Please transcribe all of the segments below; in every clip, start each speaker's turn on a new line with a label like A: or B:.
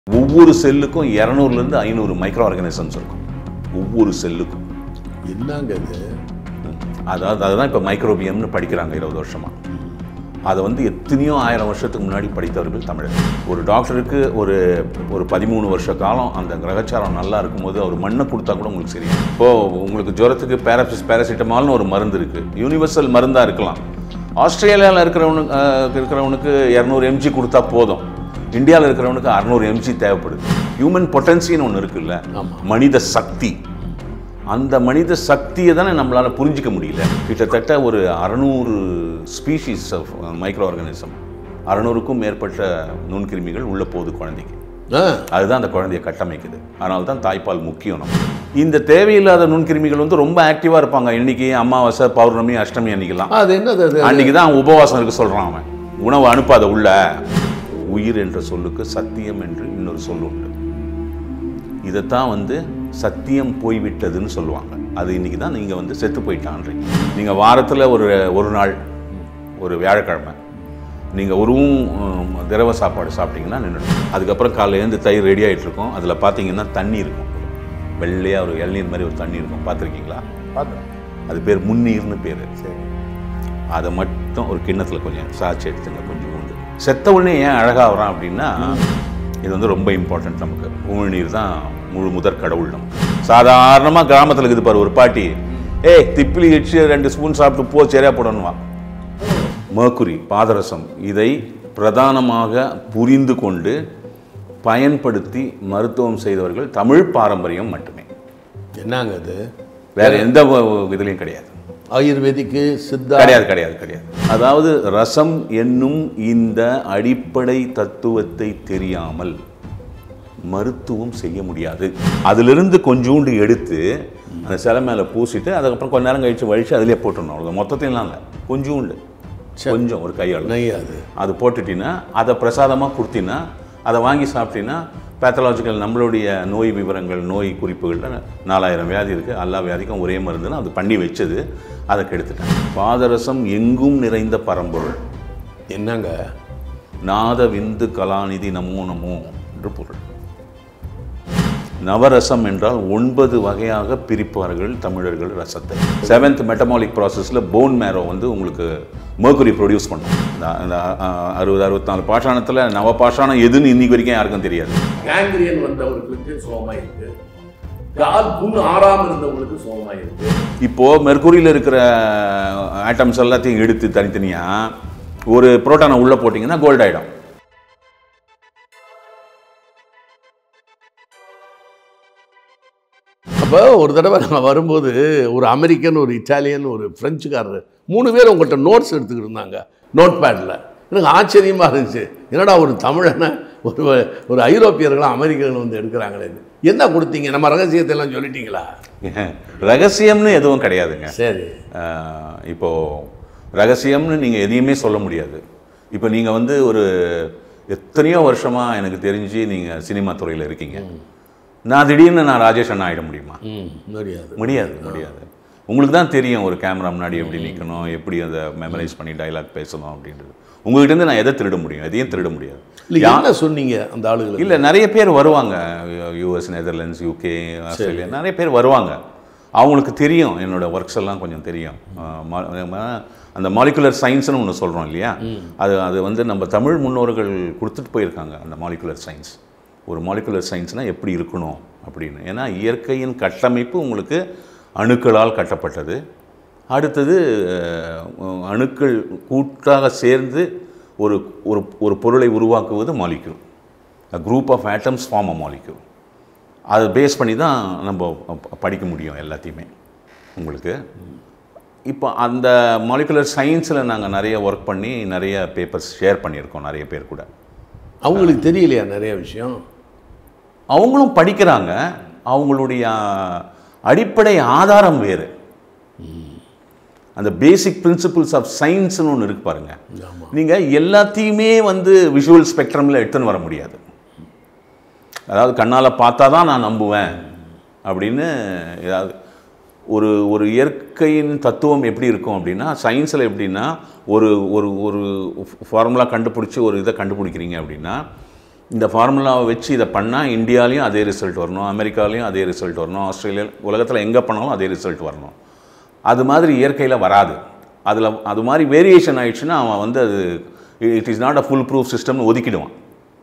A: ஒவ்வொரு செல்லுக்கும் 200 ல இருந்து 500 மைக்ரோ ஆர்கானிசம்ஸ் இருக்கும். ஒவ்வொரு செல்லுக்கும்
B: என்னங்க இது?
A: அதாவது அதுதான் இப்போ மைக்ரோபியம்னு படிக்கிறாங்க 20 வருஷமா. அதை வந்து எத்தனையோ 1000 வருஷத்துக்கு முன்னாடி படித்தவர்கள் தமிழர். ஒரு டாக்டருக்கு ஒரு 13 வருஷ காலம் அந்த கிரகச்சாரம் நல்லா இருக்கும்போது அவர் மண்ணை கொடுத்தா கூட உங்களுக்கு சரி. இப்போது உங்களுக்கு ஜுரத்துக்கு பேராசிட்டமால்னு ஒரு மருந்து இருக்குது, யூனிவர்சல் மருந்தாக இருக்கலாம். ஆஸ்திரேலியாவில் இருக்கிறவனுக்கு 200 mg கொடுத்தா போதும். இந்தியாவில் இருக்கிறவனுக்கு 600 mg தேவைப்படுது. ஹியூமன் பொட்டன்சின்னு ஒன்று இருக்குல்ல, மனித சக்தி. அந்த மனித சக்தியை தானே நம்மளால் புரிஞ்சிக்க முடியல. கிட்டத்தட்ட ஒரு 600 ஸ்பீஷீஸ் ஆஃப் மைக்ரோ ஆர்கானிசம், 600க்கும் மேற்பட்ட நுண்கிருமிகள் உள்ள போகுது குழந்தைக்கு. அதுதான் அந்த குழந்தையை கட்டமைக்குது. அதனால தான் தாய்ப்பால் முக்கியம். நம்ம இந்த தேவையில்லாத நுண்கிருமிகள் வந்து ரொம்ப ஆக்டிவாக இருப்பாங்க. இன்னைக்கு அமாவாசை, பௌர்ணமி, அஷ்டமி அன்னைக்கெல்லாம்
B: அது என்னது?
A: அன்னைக்கு தான் உபவாசம் இருக்க சொல்கிறான் அவன். உணவு அனுப்பாத உள்ள. உயிர் என்ற சொல்லுக்கு சத்தியம் என்று இன்னொரு சொல் உண்டு. இதைத்தான் வந்து சத்தியம் போய்விட்டதுன்னு சொல்லுவாங்க. அது இன்னைக்கு தான் நீங்கள் வந்து செத்து போயிட்டான்றீங்க. நீங்கள் வாரத்தில் ஒரு நாள், ஒரு வியாழக்கிழமை நீங்கள் திரவ சாப்பாடு சாப்பிட்டீங்கன்னா நின்றுடும். அதுக்கப்புறம் காலையில் எழுந்து தயிர் ரெடி ஆகிட்டு இருக்கும். அதில் பார்த்தீங்கன்னா தண்ணி இருக்கும், வெள்ளையாக ஒரு இளநீர் மாதிரி ஒரு தண்ணி இருக்கும். பார்த்துருக்கீங்களா? அது பேர் முன்னீர்னு பேர். சரி, அதை மட்டும் ஒரு கிண்ணத்தில் கொஞ்சம் சாய்ச்சி எடுத்துங்க. கொஞ்சம் உண்டு செத்த உடனே ஏன் அழகாக வரான் அப்படின்னா, இது வந்து ரொம்ப இம்பார்ட்டன்ட். நமக்கு உமிழ்நீர் தான் முதற் கடவுள். நம்ம சாதாரணமாக கிராமத்தில் இருக்குது பாரு, ஒரு பாட்டி திப்பிலி வச்சு 2 ஸ்பூன் சாப்பிட்டு போ சரியா போடணுவா. mercury, பாதரசம், இதை பிரதானமாக புரிந்து கொண்டு பயன்படுத்தி மருத்துவம் செய்தவர்கள் தமிழ் பாரம்பரியம் மட்டுமே.
B: என்னங்க அது?
A: வேற எந்த இதுலையும் கிடையாது.
B: ஆயுர்வேதிக்கு சித்தா
A: கிடையாது. அதாவது ரசம் என்னும் இந்த அடிப்படை தத்துவத்தை தெரியாமல் மருத்துவம் செய்ய முடியாது. அதிலிருந்து கொஞ்சோண்டு எடுத்து அந்த சிலை மேலே பூசிட்டு அதுக்கப்புறம் கொஞ்ச நேரம் கழிச்சு வழிச்சு அதிலே போட்டுடணும். அவ்வளோ மொத்தத்தையும் இல்லை, கொஞ்சோண்டு, கொஞ்சம் ஒரு கையால்
B: நெய்யாது
A: அது போட்டுட்டின்னா, அதை பிரசாதமாக கொடுத்தினா, அதை வாங்கி சாப்பிட்டீங்கன்னா பேத்தலாஜிக்கல் நம்மளுடைய நோய் விவரங்கள், நோய் குறிப்புகளில் 4000 வியாதி இருக்குது. எல்லா வியாதிக்கும் ஒரே மருந்துன்னு அது பண்ணி வச்சது. அதை கெடுத்துட்டேன். பாதரசம் எங்கும் நிறைந்த பரம்பொருள்.
B: என்னங்க?
A: நாத விந்து கலாநிதி நமோ நமோ என்று பொருள். நவரசம் என்றால் 9 வகையாக பிரிப்பார்கள் தமிழர்கள் ரசத்தை. 7th மெட்டமாலிக் ப்ராசஸில் போன் மேரோ வந்து உங்களுக்கு mercury ப்ரொடியூஸ் பண்ணும். இந்த 60-64 பாஷாணத்தில் நவ பாஷாணம் எதுன்னு இன்னைக்கு வரைக்கும் யாருக்கும் தெரியாது.
B: கேங்க்ரியன் வந்தவர்களுக்கு சோமா இருக்கு, கால் புண் ஆறாமல் இருந்தவங்களுக்கு சோமா இருக்கு.
A: இப்போது மெர்குரியில் இருக்கிற ஆட்டம்ஸ் எல்லாத்தையும் எடுத்து தனித்தனியாக ஒரு புரோட்டானை உள்ளே போட்டிங்கன்னா கோல்ட் ஆகிடும்.
B: அப்போ ஒரு தடவை நான் வரும்போது ஒரு அமெரிக்கன், ஒரு இட்டாலியன், ஒரு ஃப்ரெஞ்சுக்காரர் 3 பேர் உங்கள்கிட்ட நோட்ஸ் எடுத்துக்கிட்டு இருந்தாங்க நோட் பேடில். எனக்கு ஆச்சரியமாக இருந்துச்சு, என்னடா ஒரு தமிழனை ஒரு ஐரோப்பியர்களும் அமெரிக்கர்களும் வந்து எடுக்கிறாங்களே, என்ன கொடுத்தீங்க? நம்ம ரகசியத்தை எல்லாம் சொல்லிட்டீங்களா?
A: ரகசியம்னு எதுவும் கிடையாதுங்க.
B: சரி,
A: இப்போது ரகசியம்னு நீங்கள் எதையுமே சொல்ல முடியாது. இப்போ நீங்கள் வந்து ஒரு எத்தனையோ வருஷமாக எனக்கு தெரிஞ்சு நீங்கள் சினிமா துறையில் இருக்கீங்க. நான் திடீர்னு ராஜேஷ் அண்ணா ஆகிட முடியுமா? முடியாது. உங்களுக்கு தான் தெரியும் ஒரு கேமரா முன்னாடி எப்படி நிற்கணும், எப்படி அதை மெமரைஸ் பண்ணி டைலாக் பேசணும் அப்படின்றது. உங்கள்கிட்டருந்து நான் எதை திருட முடியும்? எதையும் திருட முடியாது.
B: என்ன சொன்னீங்க அந்த ஆளுகள்? இல்லை,
A: நிறைய பேர் வருவாங்க. US, நெதர்லாண்ட்ஸ், UK, ஆஸ்திரேலியா, நிறைய பேர் வருவாங்க. அவங்களுக்கு தெரியும், என்னோடய ஒர்க்ஸ் எல்லாம் கொஞ்சம் தெரியும். அந்த மாலிகுலர் சயின்ஸ்னு ஒன்று சொல்கிறோம் இல்லையா, அது வந்து நம்ம தமிழ் முன்னோர்கள் கொடுத்துட்டு போயிருக்காங்க. அந்த மாலிகுலர் சயின்ஸ், ஒரு மாலிகுலர் சயின்ஸ்னால் எப்படி இருக்கணும் அப்படின்னு. ஏன்னா இயற்கையின் கட்டமைப்பு உங்களுக்கு அணுக்களால் கட்டப்பட்டது. அடுத்தது அணுக்கள் கூட்டாக சேர்ந்து ஒரு பொருளை உருவாக்குவது molecule. Group of atoms form a molecule. அதை பேஸ் பண்ணி தான் நம்ம படிக்க முடியும் எல்லாத்தையுமே உங்களுக்கு. இப்போ அந்த மாலிகுலர் சயின்ஸில் நாங்கள் நிறைய ஒர்க் பண்ணி நிறைய பேப்பர்ஸ் ஷேர் பண்ணியிருக்கோம் நிறைய பேர் கூட.
B: அவங்களுக்கு தெரியலையா நிறைய விஷயம்?
A: அவங்களும் படிக்கிறாங்க. அவங்களுடைய அடிப்படை ஆதாரம் வேறு. அந்த பேசிக் பிரின்சிபிள்ஸ் ஆஃப் சயின்ஸ்னு ஒன்று இருக்கு பாருங்க. நீங்கள் எல்லாத்தையுமே வந்து விஷுவல் ஸ்பெக்ட்ரமில் எடுத்துன்னு வர முடியாது. அதாவது கண்ணால் பார்த்தா தான் நான் நம்புவேன் அப்படின்னு ஏதாவது ஒரு இயற்கையின் தத்துவம் எப்படி இருக்கும் அப்படின்னா, சயின்ஸில் எப்படின்னா ஒரு ஒரு ஒரு ஃபார்முலா கண்டுபிடிச்சி ஒரு இதை கண்டுபிடிக்கிறீங்க அப்படின்னா, இந்த ஃபார்முலாவை வச்சு இதை பண்ணால் இந்தியாலையும் அதே ரிசல்ட் வரணும், அமெரிக்காலையும் அதே ரிசல்ட் வரணும், ஆஸ்திரேலியா, உலகத்தில் எங்கே பண்ணாலும் அதே ரிசல்ட் வரணும். அது மாதிரி இயற்கையில் வராது. அது மாதிரி வேரியேஷன் ஆயிடுச்சுன்னா அவன் வந்து அது it is not a full proof சிஸ்டம்னு ஒதுக்கிடுவான்.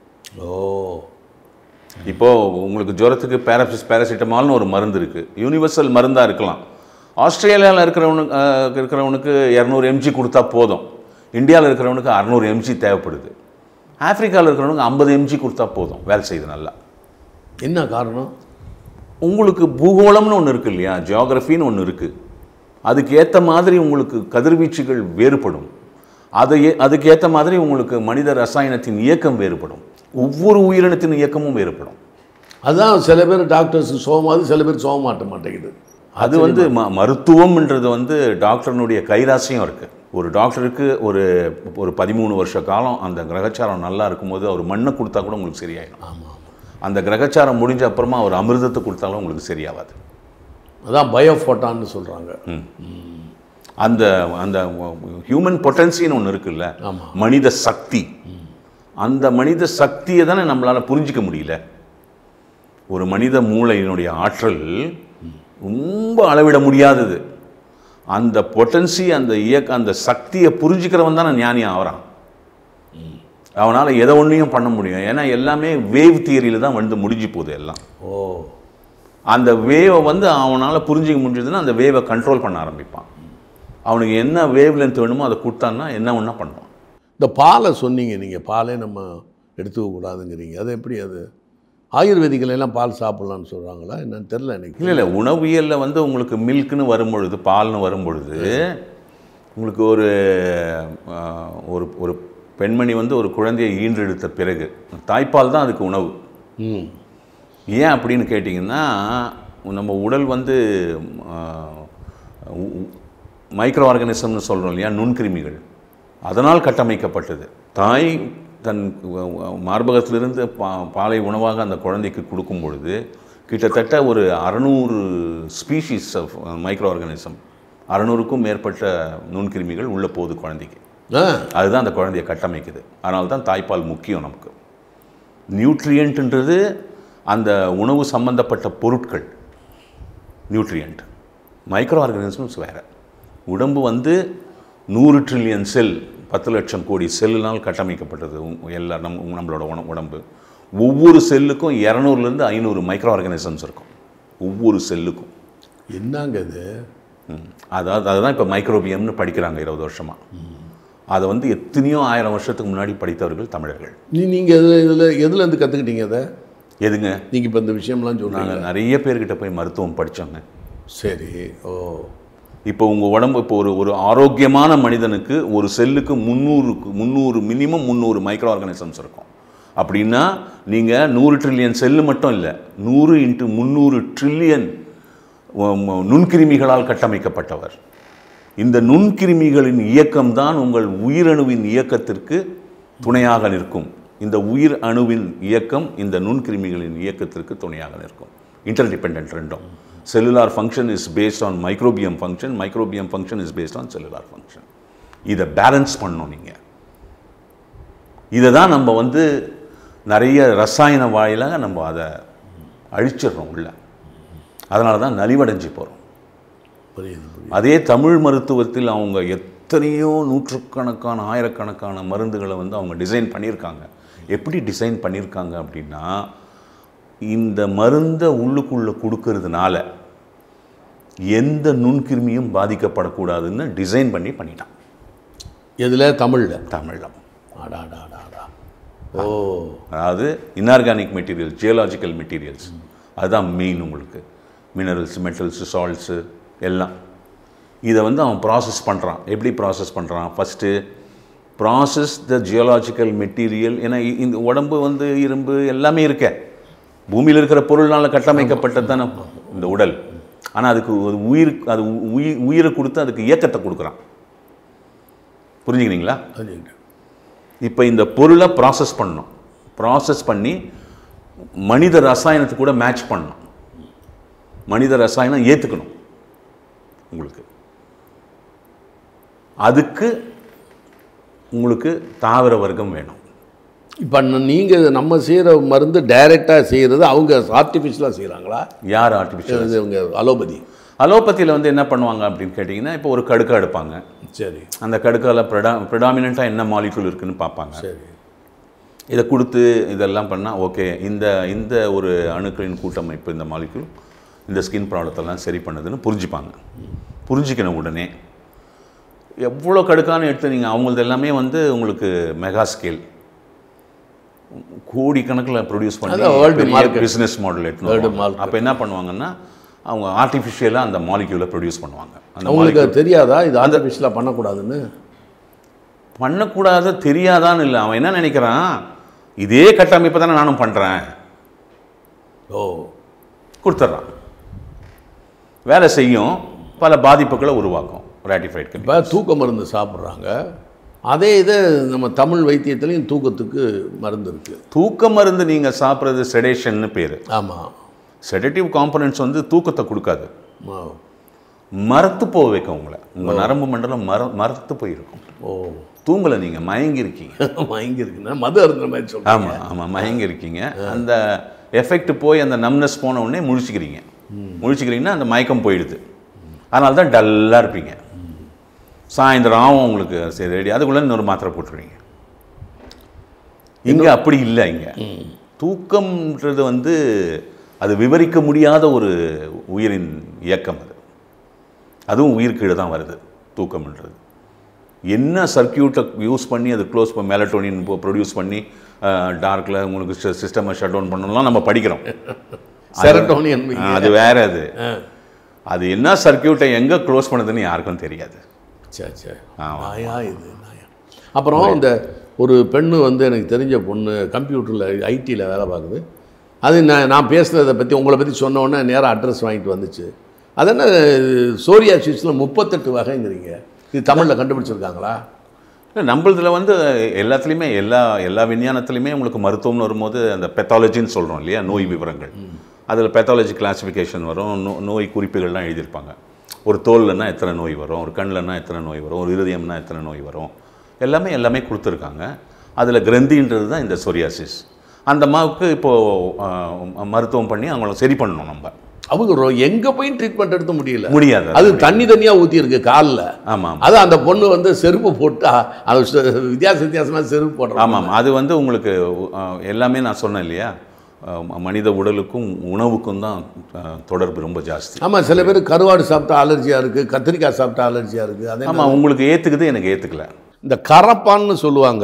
A: இப்போது உங்களுக்கு ஜுரத்துக்கு பேராசிட்டமால்னு ஒரு மருந்து இருக்குது, யூனிவர்சல் மருந்தாக இருக்கலாம். ஆஸ்திரேலியாவில் இருக்கிறவனுக்கு 200 mg கொடுத்தா போதும், இந்தியாவில் இருக்கிறவனுக்கு 600 mg தேவைப்படுது, ஆப்பிரிக்காவில் இருக்கிறவனுக்கு 50 mg கொடுத்தா போதும், வேலை செய்யுது நல்லா.
B: என்ன காரணம்? உங்களுக்கு
A: பூகோளம்னு ஒன்று இருக்குது இல்லையா, ஜியோகிரஃபின்னு ஒன்று இருக்குது. அதுக்கு ஏற்ற மாதிரி உங்களுக்கு கதிர்வீச்சுகள் வேறுபடும், அதுக்கு ஏற்ற மாதிரி உங்களுக்கு மனித ரசாயனத்தின் இயக்கம் வேறுபடும், ஒவ்வொரு உயிரினத்தின் இயக்கமும் வேறுபடும்.
B: அதுதான் சில பேர் டாக்டர்ஸ் சோமாது, சில பேர் சோக மாட்டேங்குது.
A: அது வந்து மருத்துவம்ன்றது வந்து டாக்டர்னுடைய கைராசியம் இருக்குது. ஒரு டாக்டருக்கு ஒரு 13 வருஷ காலம் அந்த கிரகச்சாரம் நல்லா இருக்கும்போது அவர் மண்ணை கொடுத்தா கூட உங்களுக்கு சரியாயிடும்.
B: ஆமாம்.
A: அந்த கிரகச்சாரம் முடிஞ்ச அப்புறமா அவர் அமிர்தத்தை கொடுத்தாலும் உங்களுக்கு சரியாகாது.
B: அதான் பயோஃபோட்டான்னு சொல்கிறாங்க.
A: அந்த அந்த ஹியூமன் பொட்டன்சின்னு ஒன்று இருக்குல்ல, மனித சக்தி, அந்த மனித சக்தியை தானே நம்மளால் புரிஞ்சிக்க முடியல. ஒரு மனித மூளையினுடைய ஆற்றல் ரொம்ப அளவிட முடியாதது. அந்த பொட்டன்சி, அந்த அந்த சக்தியை புரிஞ்சுக்கிறவன் தானே ஞானி ஆகிறான். அவனால் எதை ஒன்றையும் பண்ண முடியும். ஏன்னா எல்லாமே வேவ் தியரியில் தான் வந்து முடிஞ்சு போகுது எல்லாம். அந்த வேவை வந்து அவனால் புரிஞ்சிக்க முடிஞ்சதுன்னா அந்த வேவை கண்ட்ரோல் பண்ண ஆரம்பிப்பான். அவனுக்கு என்ன வேவ் லென்த் வேணுமோ அதை கொடுத்தான்னா என்ன ஒன்றா பண்ணுவான்.
B: இந்த பாலை சொன்னீங்க நீங்கள், பாலே நம்ம எடுத்துக்க கூடாதுங்கிறீங்க. அது எப்படி? அது ஆயுர்வேதிகள் எல்லாம் பால் சாப்பிட்லான்னு சொல்கிறாங்களா என்னன்னு தெரில எனக்கு.
A: இல்லை உணவியலில் வந்து உங்களுக்கு மில்க்னு வரும்பொழுது, பால்னு வரும்பொழுது உங்களுக்கு ஒரு பெண்மணி வந்து ஒரு குழந்தையை ஈன்றெடுத்த பிறகு தாய்ப்பால் தான் அதுக்கு உணவு. ஏன் அப்படின்னு கேட்டிங்கன்னா, நம்ம உடல் வந்து மைக்ரோ ஆர்கானிசம்னு சொல்கிறோம் இல்லையா, நுண்கிருமிகள், அதனால் கட்டமைக்கப்பட்டது. தாய் தன் மார்பகத்திலிருந்து பாலை உணவாக அந்த குழந்தைக்கு கொடுக்கும் பொழுது கிட்டத்தட்ட ஒரு 600 ஸ்பீஷீஸ் ஆஃப் மைக்ரோ ஆர்கானிசம், 600க்கும் மேற்பட்ட நுண்கிருமிகள் உள்ளே போகுது குழந்தைக்கு. அதுதான் அந்த குழந்தையை கட்டமைக்குது. அதனால தான் தாய்ப்பால் முக்கியம் நமக்கு. நியூட்ரியன்ட்ன்றது அந்த உணவு சம்பந்தப்பட்ட பொருட்கள் நியூட்ரியன்ட். மைக்ரோ ஆர்கானிசம்ஸ் வேறு. உடம்பு வந்து 100 ட்ரில்லியன் செல், 10 லட்சம் கோடி செல்லுனால் கட்டமைக்கப்பட்டது எல்லா நம்மளோட உடம்பு. ஒவ்வொரு செல்லுக்கும் 200லேருந்து 500 மைக்ரோ ஆர்கானிசம்ஸ் இருக்கும் ஒவ்வொரு செல்லுக்கும்.
B: என்னங்க இது?
A: அதுதான் இப்போ மைக்ரோபியம்னு படிக்கிறாங்க 20 வருஷமாக. அதை வந்து எத்தனையோ 1000 வருஷத்துக்கு முன்னாடி படித்தவர்கள் தமிழர்கள்.
B: நீங்கள் எதுலேருந்து கற்றுக்கிட்டீங்க அதை?
A: எதுங்க
B: நீங்கள் இப்போ இந்த விஷயம்லாம் சொன்னாங்க?
A: நிறைய பேர்கிட்ட போய் மருத்துவம் படித்தோங்க.
B: சரி.
A: இப்போ உங்கள் உடம்பு இப்போ ஒரு ஆரோக்கியமான மனிதனுக்கு ஒரு செல்லுக்கு 300 மினிமம் 300 மைக்ரோ ஆர்கானிசம்ஸ் இருக்கும். அப்படின்னா நீங்கள் 100 ட்ரில்லியன் செல்லு மட்டும் இல்லை, 100 × 300 ட்ரில்லியன் நுண்கிருமிகளால் கட்டமைக்கப்பட்டவர். இந்த நுண்கிருமிகளின் இயக்கம்தான் உங்கள் உயிரணுவின் இயக்கத்திற்கு துணையாக நிற்கும். இந்த உயிர் அணுவின் இயக்கம் இந்த நுண்கிருமிகளின் இயக்கத்திற்கு துணையாக நிற்கும். இன்டர்டிபெண்டன்ட் ரெண்டும். Cellular function is based on microbiome function, microbiome function is based on cellular function. இதை பேலன்ஸ் பண்ணணும் நீங்கள். இதை தான் நம்ம வந்து நிறைய ரசாயன வாயிலாக நம்ம அதை அழிச்சிடுறோம் உள்ள. அதனால தான் நலிவடைஞ்சு போகிறோம். அதே தமிழ் மருத்துவத்தில் அவங்க எத்தனையோ நூற்றுக்கணக்கான ஆயிரக்கணக்கான மருந்துகளை வந்து அவங்க டிசைன் பண்ணியிருக்காங்க. எப்படி டிசைன் பண்ணியிருக்காங்க அப்படின்னா, இந்த மருந்தை உள்ளுக்குள்ளே கொடுக்கறதுனால எந்த நுண்கிருமியும் பாதிக்கப்படக்கூடாதுன்னு டிசைன் பண்ணிட்டான்.
B: எதில்? தமிழில்.
A: அதாவது இன்ஆர்கானிக் மெட்டீரியல், ஜியோலாஜிக்கல் மெட்டீரியல்ஸ், அதுதான் மெயின். உங்களுக்கு மினரல்ஸ், மெட்டல்ஸு, சால்ட்ஸு எல்லாம் இதை வந்து அவன் ப்ராசஸ் பண்ணுறான். எப்படி ப்ராசஸ் பண்ணுறான்? First process the geological material. ஏன்னா இந்த உடம்பு வந்து இரும்பு எல்லாமே இருக்க, பூமியில் இருக்கிற பொருள்னால் கட்டமைக்கப்பட்டது தானே இந்த உடல். ஆனால் அதுக்கு ஒரு உயிரை கொடுத்து அதுக்கு இயக்கத்தை கொடுக்குறான். புரிஞ்சுக்கிறீங்களா? இப்போ இந்த பொருளை ப்ராசஸ் பண்ணணும். ப்ராசஸ் பண்ணி மனித ரசாயனத்துக்கு கூட மேட்ச் பண்ணணும். மனித ரசாயனம் ஏற்றுக்கணும் உங்களுக்கு. அதுக்கு உங்களுக்கு தாவர வர்க்கம் வேணும்.
B: இப்போ நீங்கள் நம்ம செய்கிற மருந்து டைரெக்டாக செய்கிறது அவங்க ஆர்டிஃபிஷியலாக செய்கிறாங்களா?
A: யார் ஆர்டிஃபிஷியல்?
B: இவங்க அலோபதி.
A: அலோபதியில் வந்து என்ன பண்ணுவாங்க அப்படின்னு கேட்டிங்கன்னா, இப்போ ஒரு கடுக்கா எடுப்பாங்க.
B: சரி.
A: அந்த கடுக்கால ப்ரிடாமினண்ட்டாக என்ன மாலிகுல் இருக்குதுன்னு பார்ப்பாங்க.
B: சரி.
A: இதை கொடுத்து இதெல்லாம் பண்ணால் ஓகே, இந்த ஒரு அணுக்களின் கூட்டமைப்பு இந்த மாலிகுல் இந்த ஸ்கின் ப்ராப்ளத்தெல்லாம் சரி பண்ணுதுன்னு புரிஞ்சுப்பாங்க. புரிஞ்சிக்கணும் உடனே. எவ்வளோ கடுக்கான்னு எடுத்து நீங்கள் அவங்களது எல்லாமே வந்து உங்களுக்கு மெகா ஸ்கேல் கோடிக்கணக்கில் ப்ரொடியூஸ் பண்ணி பிஸ்னஸ் மாடல் எடுத்து அப்போ என்ன பண்ணுவாங்கன்னா, அவங்க ஆர்டிஃபிஷியலாக அந்த மாலிக்யூலை ப்ரொடியூஸ் பண்ணுவாங்க. அந்த
B: அவங்களுக்கு தெரியாதா இது ஆர்டிஃபிஷியலாக பண்ணக்கூடாதுன்னு?
A: பண்ணக்கூடாது தெரியாதான்னு இல்லை, அவன் என்ன நினைக்கிறான், இதே கட்டமைப்பை தானே நானும் பண்ணுறேன்,
B: ஓ
A: கொடுத்துட்றான். வேலை செய்யும், பல பாதிப்புகளை உருவாக்கும். ராட்டிஃபைட்.
B: இப்போ தூக்க மருந்து சாப்பிட்றாங்க, அதே இதை நம்ம தமிழ் வைத்தியத்துலேயும் தூக்கத்துக்கு மருந்து இருக்குது.
A: தூக்க மருந்து நீங்கள் சாப்பிட்றது செடேஷன்னு பேர்.
B: ஆமாம்.
A: செடேட்டிவ் காம்பனன்ட்ஸ் வந்து தூக்கத்தை கொடுக்காது, மரத்து போக வைக்கும் உங்களை. உங்கள் நரம்பு மண்டலம் மரத்து போயிருக்கும்.
B: ஓ,
A: தூங்கலை, நீங்கள் மயங்கிருக்கீங்க.
B: மயங்கிருக்குன்னா மது அருந்த மாதிரி சொல்லுங்கள்.
A: ஆமாம் ஆமாம், மயங்கிருக்கீங்க. அந்த எஃபெக்ட் போய் அந்த நம்னஸ் போன உடனே முழிச்சிக்கிறீங்க. முழிச்சிக்கிறீங்கன்னா அந்த மயக்கம் போயிடுது. அதனால தான் டல்லாக இருப்பீங்க. சாயந்தரம் ஆகும் உங்களுக்கு சரி ரெடி, அதுக்குள்ளே இன்னொரு மாத்திரை போட்டுருவீங்க. இங்கே அப்படி இல்லை. இங்கே தூக்கம்ன்றது வந்து அது விவரிக்க முடியாத ஒரு உயிரின் இயக்கம். அதுவும் உயிர் கீழே தான் வருது தூக்கம்ன்றது. என்ன சர்க்கியூட்டை யூஸ் பண்ணி அது க்ளோஸ் பண்ணி மெலட்டோனின் ப்ரொடியூஸ் பண்ணி டார்க்கில் உங்களுக்கு சிஸ்டமை ஷட் டவுன் பண்ணலாம் நம்ம படிக்கிறோம்.
B: செரட்டோனின்
A: அது வேற. அது என்ன சர்க்கியூட்டை எங்கே க்ளோஸ் பண்ணுதுன்னு யாருக்கும் தெரியாது.
B: சரி சரி, நாயா இது நாயா. அப்புறம் இந்த ஒரு பெண்ணு வந்து எனக்கு தெரிஞ்ச பொண்ணு கம்ப்யூட்டரில் ஐடியில் வேலை பார்க்குது. அது நான் பேசுகிறத பற்றி உங்களை பற்றி சொன்னோன்னே நேராக அட்ரஸ் வாங்கிட்டு வந்துச்சு. அது என்ன சோரியாசிஸில் 38 வகைங்கிறீங்க, இது தமிழில் கண்டுபிடிச்சிருக்காங்களா?
A: இல்லை, நம்மளதில் வந்து எல்லாத்துலேயுமே எல்லா விஞ்ஞானத்துலேயுமே உங்களுக்கு மருத்துவம்னு வரும்போது அந்த பெத்தாலஜின்னு சொல்கிறோம் இல்லையா, நோய் விவரங்கள். அதில் பெத்தாலஜி கிளாஸிஃபிகேஷன் வரும், நோய் குறிப்புகள்லாம் எழுதியிருப்பாங்க. ஒரு தோல்லன்னா எத்தனை நோய் வரும், ஒரு கண்ணில்னா எத்தனை நோய் வரும், ஒரு இருதயம்னா எத்தனை நோய் வரும், எல்லாமே கொடுத்துருக்காங்க. அதில் கிரந்தின்றது தான் இந்த சொரியாசிஸ். அந்த அம்மாவுக்கு இப்போது மருத்துவம் பண்ணி அவங்கள சரி பண்ணணும். நம்ம
B: அவங்க எங்கே போய் ட்ரீட்மெண்ட் எடுத்து
A: முடியாது.
B: அது தனியாக ஊற்றிருக்கு காலில்.
A: ஆமாம்,
B: அது அந்த பொண்ணு வந்து செருப்பு போட்டா அது வித்தியாசமாக செருப்பு போடுறோம்.
A: ஆமாம், அது வந்து உங்களுக்கு எல்லாமே நான் சொன்னேன் இல்லையா, மனித உடலுக்கும் உணவுக்கும் தான் தொடர்பு ரொம்ப ஜாஸ்தி.
B: ஆமாம், சில பேர் கருவாடு சாப்பிட்டா அலர்ஜியாக இருக்குது, கத்திரிக்காய் சாப்பிட்டா அலர்ஜியாக இருக்குது. அதே
A: ஆமாம், உங்களுக்கு ஏற்றுக்குது, எனக்கு ஏற்றுக்கல.
B: இந்த கரப்பான்னு சொல்லுவாங்க,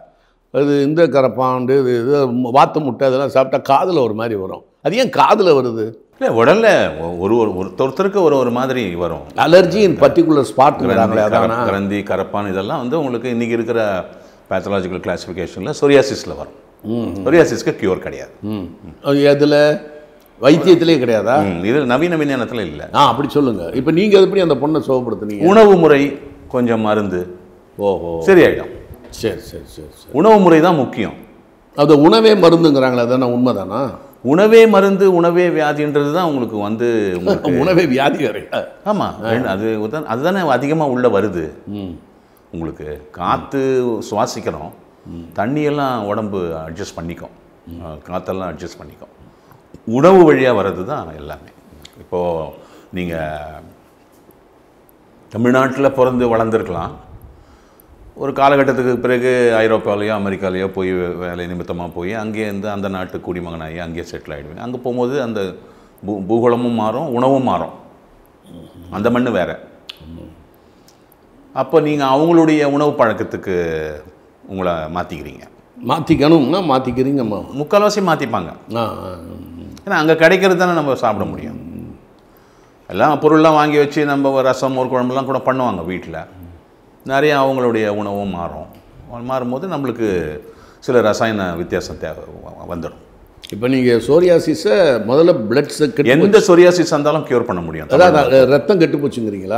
B: அது இந்த கரப்பாண்டு இது வாத்து முட்டை இதெல்லாம் சாப்பிட்டா காதில் ஒரு மாதிரி வரும். அது ஏன் காதில் வருது? இல்லை,
A: உடலில் ஒருத்தருக்கு ஒரு மாதிரி வரும்.
B: Allergy in particular spot.
A: கிரந்தி, கரப்பான் இதெல்லாம் வந்து உங்களுக்கு இன்றைக்கி இருக்கிற பேத்தலாஜிக்கல் கிளாஸிஃபிகேஷனில் சொரியாசிஸில் வரும். சொரியாசிஸ்க்கு க்யூர் கிடையாது.
B: அதில் வைத்தியத்திலே கிடையாதா?
A: இது நவீன விஞ்ஞானத்தில் இல்லை.
B: அப்படி சொல்லுங்கள். இப்போ நீங்கள் எப்படி அந்த பொண்ணை சுகப்படுத்துனீங்க?
A: உணவு முறை, கொஞ்சம் மருந்து,
B: ஓஹோ,
A: சரியாயிடும்.
B: சரி சரி சரி சரி.
A: உணவு முறை தான் முக்கியம்.
B: அது உணவே மருந்துங்கிறாங்களே, அதான உண்மைதானா?
A: உணவே மருந்து, உணவே வியாதின்றது தான் உங்களுக்கு வந்து
B: உணவே வியாதி கிடையாது.
A: ஆமாம், அதுதானே அதிகமாக உள்ள வருது. உங்களுக்கு காற்று சுவாசிக்கிறோம், தண்ணியெல்லாம் உடம்பு அட்ஜஸ்ட் பண்ணிக்கும், காற்றெல்லாம் அட்ஜஸ்ட் பண்ணிக்கும். உணவு வழியாக வர்றது தான் எல்லாமே. இப்போது நீங்கள் தமிழ்நாட்டில் பிறந்து வளர்ந்துருக்கலாம், ஒரு காலகட்டத்துக்கு பிறகு ஐரோப்பாலேயோ அமெரிக்காலேயோ போய் வேலை நிமித்தமாக போய் அங்கேருந்து அந்த நாட்டு குடிமகனாகி அங்கேயே செட்டில் ஆகிடுவேன். அங்கே போகும்போது அந்த பூகோளமும் மாறும், உணவும் மாறும், அந்த மண் வேறு. அப்போ நீங்கள் அவங்களுடைய உணவு பழக்கத்துக்கு உங்களை மாற்றிக்கணும்னா
B: மாற்றிக்கிறீங்கம்மா,
A: முக்கால்வாசி மாற்றிப்பாங்க. ஏன்னா அங்கே கிடைக்கிறது தானே நம்ம சாப்பிட முடியும். எல்லாம் பொருள்லாம் வாங்கி வச்சு நம்ம ரசம் ஒரு குழம்புலாம் கூட பண்ணுவாங்க வீட்டில். நிறைய அவங்களுடைய உணவும் மாறும்போது நம்மளுக்கு சில ரசாயன வித்தியாசம் வந்துடும்.
B: இப்போ நீங்கள் சோரியாசிஸை முதல்ல பிளட் கெட்டு,
A: எந்த சோரியாசிஸ் இருந்தாலும் க்யூர் பண்ண முடியும்.
B: அதாவது ரத்தம் கெட்டு போச்சுங்கிறீங்களா?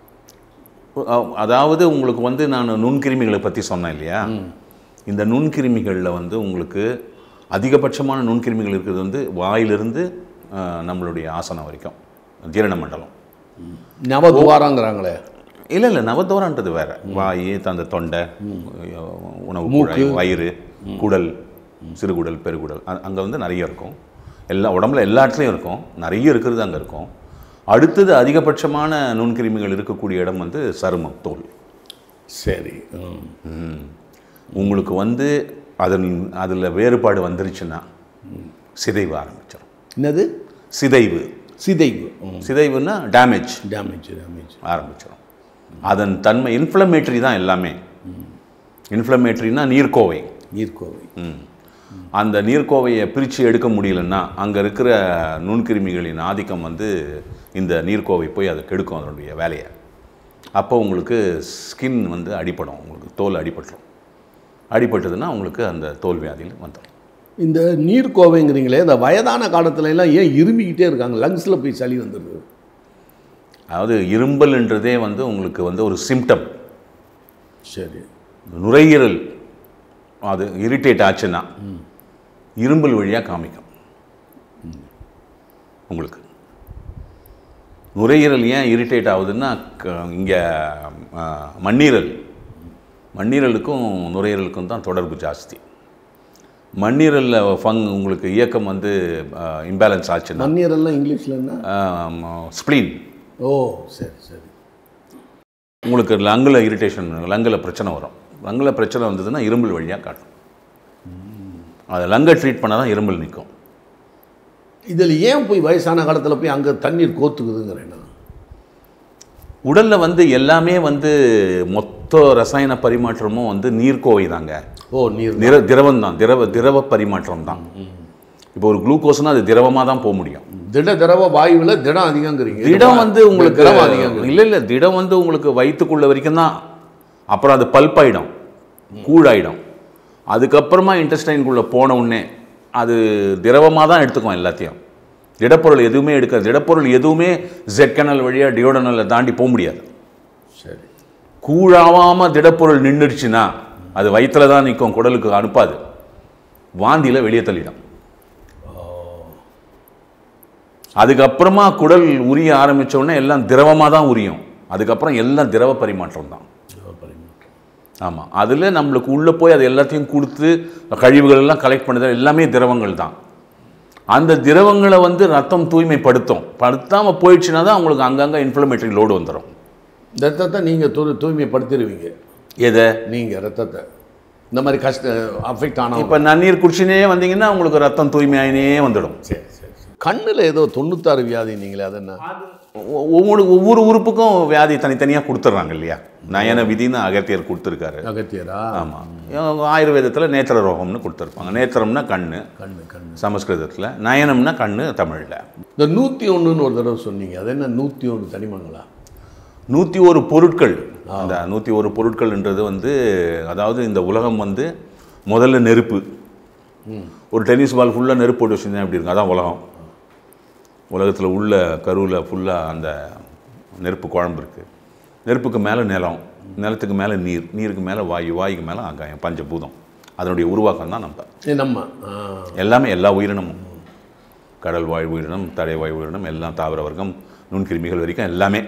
A: அதாவது உங்களுக்கு வந்து நான் நுண்கிருமிகளை பற்றி சொன்னேன் இல்லையா, இந்த நுண்கிருமிகளில் வந்து உங்களுக்கு அதிகபட்சமான நுண்கிருமிகள் இருக்கிறது வந்து வாயிலிருந்து நம்மளுடைய ஆசனம் வரைக்கும், ஜீரண மண்டலம்,
B: நவதுவாரங்கிறாங்களே.
A: இல்லை நவத்வாரன்றது வேறு. வாய், அந்த தொண்டை, உணவு குழாய், வயிறு, குடல், சிறுகுடல், பெருகுடல், அங்கே வந்து நிறைய இருக்கும். எல்லா உடம்புல எல்லா இடத்துலையும் இருக்கும், நிறைய இருக்கிறது அங்கே இருக்கும். அடுத்தது அதிகபட்சமான நுண்கிருமிகள் இருக்கக்கூடிய இடம் வந்து சருமம், தோல். சரி. உங்களுக்கு வந்து அதில் வேறுபாடு வந்துருச்சுன்னா சிதைவு ஆரம்பிச்சிடும்.
B: என்னது?
A: சிதைவு. சிதைவுன்னா டேமேஜ் ஆரம்பிச்சிடும். அதன் தன்மை இன்ஃப்ளமேட்டரி தான் எல்லாமே. இன்ஃப்ளமேட்டரினா நீர்க்கோவை. அந்த நீர்க்கோவையை பிரித்து எடுக்க முடியலன்னா அங்கே இருக்கிற நுண்கிருமிகளின் ஆதிக்கம் வந்து இந்த நீர்க்கோவை போய் அதை கெடுக்கும் அதனுடைய வேலையை. அப்போ உங்களுக்கு ஸ்கின் வந்து அடிப்படும், உங்களுக்கு தோல் அடிபட்டுரும். அடிபட்டதுன்னா உங்களுக்கு அந்த தோல் வியாதியில் வந்துடும்.
B: இந்த நீர்க்கோவைங்கிறீங்களே, இந்த வயதான காலத்துலலாம் ஏன் இருமிக்கிட்டே இருக்காங்க? லங்ஸில் போய் சளி வந்துடுது.
A: அதாவது இரும்பல்ன்றதே வந்து உங்களுக்கு வந்து ஒரு சிம்டம்.
B: சரி.
A: நுரையீரல் அது இரிட்டேட் ஆச்சுன்னா இரும்பல் வழியாக காமிக்கும் உங்களுக்கு. நுரையீரல் ஏன் இரிட்டேட் ஆகுதுன்னா இங்கே மண்ணீரலுக்கும் நுரையீரலுக்கும் தான் தொடர்பு ஜாஸ்தி. மண்ணீரலில் உங்களுக்கு இயக்கம் வந்து இம்பேலன்ஸ் ஆச்சுன்னா,
B: மண்ணீரல்லாம் இங்கிலீஷில் என்ன?
A: ஸ்ப்ளீன்.
B: ஓ சரி.
A: உங்களுக்கு லங்கில் இரிட்டேஷன், லங்கில் பிரச்சனை வரும். லங்கில் பிரச்சனை வந்ததுன்னா இரும்பல் வழியாக காட்டும். அதை லங்கை ட்ரீட் பண்ணால் தான் இரும்பல் நிற்கும்.
B: இதில் ஏன் போய் வயசான காலத்தில் போய் அங்கே தண்ணீர் கோத்துக்குதுங்கிறேன்னா,
A: உடலில் வந்து எல்லாமே வந்து மொத்த ரசாயன பரிமாற்றமும் வந்து நீர்க்கோவை தாங்க. திரவம் தான், திரவ பரிமாற்றம் தான். இப்போ ஒரு குளுக்கோஸ்னால் அது திரவமாக தான் போக முடியும்.
B: திரவ வாயுவில் திடம் அதிகங்கிறீங்க.
A: திடம் வந்து உங்களுக்கு இல்லை, திடம் வந்து உங்களுக்கு வயிற்றுக்குள்ள வரைக்கும் தான். அப்புறம் அது பல்பாயிடும், கூழாயிடும். அதுக்கப்புறமா இன்டெஸ்டைனுக்குள்ளே போன உடனே அது திரவமாக தான் எடுத்துக்கும் எல்லாத்தையும். திடப்பொருள் எதுவுமே எடுக்காது. திடப்பொருள் எதுவுமே ஜெக்கனல் வழியாக டியோடனலில் தாண்டி போக முடியாது.
B: சரி.
A: கூழாவாமல் திடப்பொருள் நின்றுடுச்சுன்னா அது வயிற்றில் தான் நிற்கும், குடலுக்கு அனுப்பாது, வாந்தியில் வெளியே தள்ளிடும். அதுக்கப்புறமா குடல் உரிய ஆரம்பித்த உடனே எல்லாம் திரவமாக தான் உரியும். அதுக்கப்புறம் எல்லாம் திரவ பரிமாற்றம் தான். ஆமாம். அதில் நம்மளுக்கு உள்ளே போய் அது எல்லாத்தையும் கொடுத்து கழிவுகள் எல்லாம் கலெக்ட் பண்ணுறது எல்லாமே திரவங்கள் தான். அந்த திரவங்களை வந்து ரத்தம் படுத்தாமல் போயிடுச்சுன்னா தான் உங்களுக்கு அங்கங்கே இன்ஃப்ளமேட்டரி லோடு வந்துடும்.
B: ரத்தத்தை நீங்கள் தூய்மைப்படுத்திடுவீங்க.
A: எதை?
B: நீங்கள் ரத்தத்தை இந்த மாதிரி அஃபெக்ட் ஆனால்
A: இப்போ நன்னீர் குடிச்சினே வந்தீங்கன்னா உங்களுக்கு ரத்தம் தூய்மையாயினே வந்துடும்.
B: சரி. கண்ணில் ஏதோ 96 வியாதி நீங்களே, அது என்ன?
A: ஒவ்வொரு உறுப்புக்கும் வியாதி தனித்தனியாக கொடுத்துட்றாங்க இல்லையா? நயன விதின்னு அகத்தியர் கொடுத்துருக்காரு.
B: அகத்தியரா?
A: ஆமாம். ஆயுர்வேதத்தில் நேத்திர ரோகம்னு கொடுத்துருப்பாங்க. நேத்திரம்னா கண்ணு சமஸ்கிருதத்தில், நயனம்னா கண்ணு தமிழில்.
B: இந்த 101ன்னு ஒரு தடவை சொன்னீங்க, அது என்ன 101 தனிமங்களா?
A: 101 பொருட்கள். அந்த 101 பொருட்கள்ன்றது வந்து, அதாவது இந்த உலகம் வந்து முதல்ல நெருப்பு. ஒரு டென்னிஸ் பால் ஃபுல்லாக நெருப்பு போட்டு வச்சுருந்தேன் அப்படி இருக்கும், அதான் உலகம். உலகத்தில் உள்ள கருவில் ஃபுல்லாக அந்த நெருப்பு குழம்பு இருக்குது. நெருப்புக்கு மேலே நிலம், நிலத்துக்கு மேலே நீர், நீருக்கு மேலே வாயு, வாயுக்கு மேலே ஆகாயம், பஞ்சபூதம். அதனுடைய உருவாக்கம் தான் நம்ம எல்லாமே. எல்லா உயிரினமும், கடல் வாழ் உயிரினம், தடை வாயு உயிரினம், எல்லாம் தாவர வர்க்கம், நுண்கிருமிகள் வரைக்கும் எல்லாமே.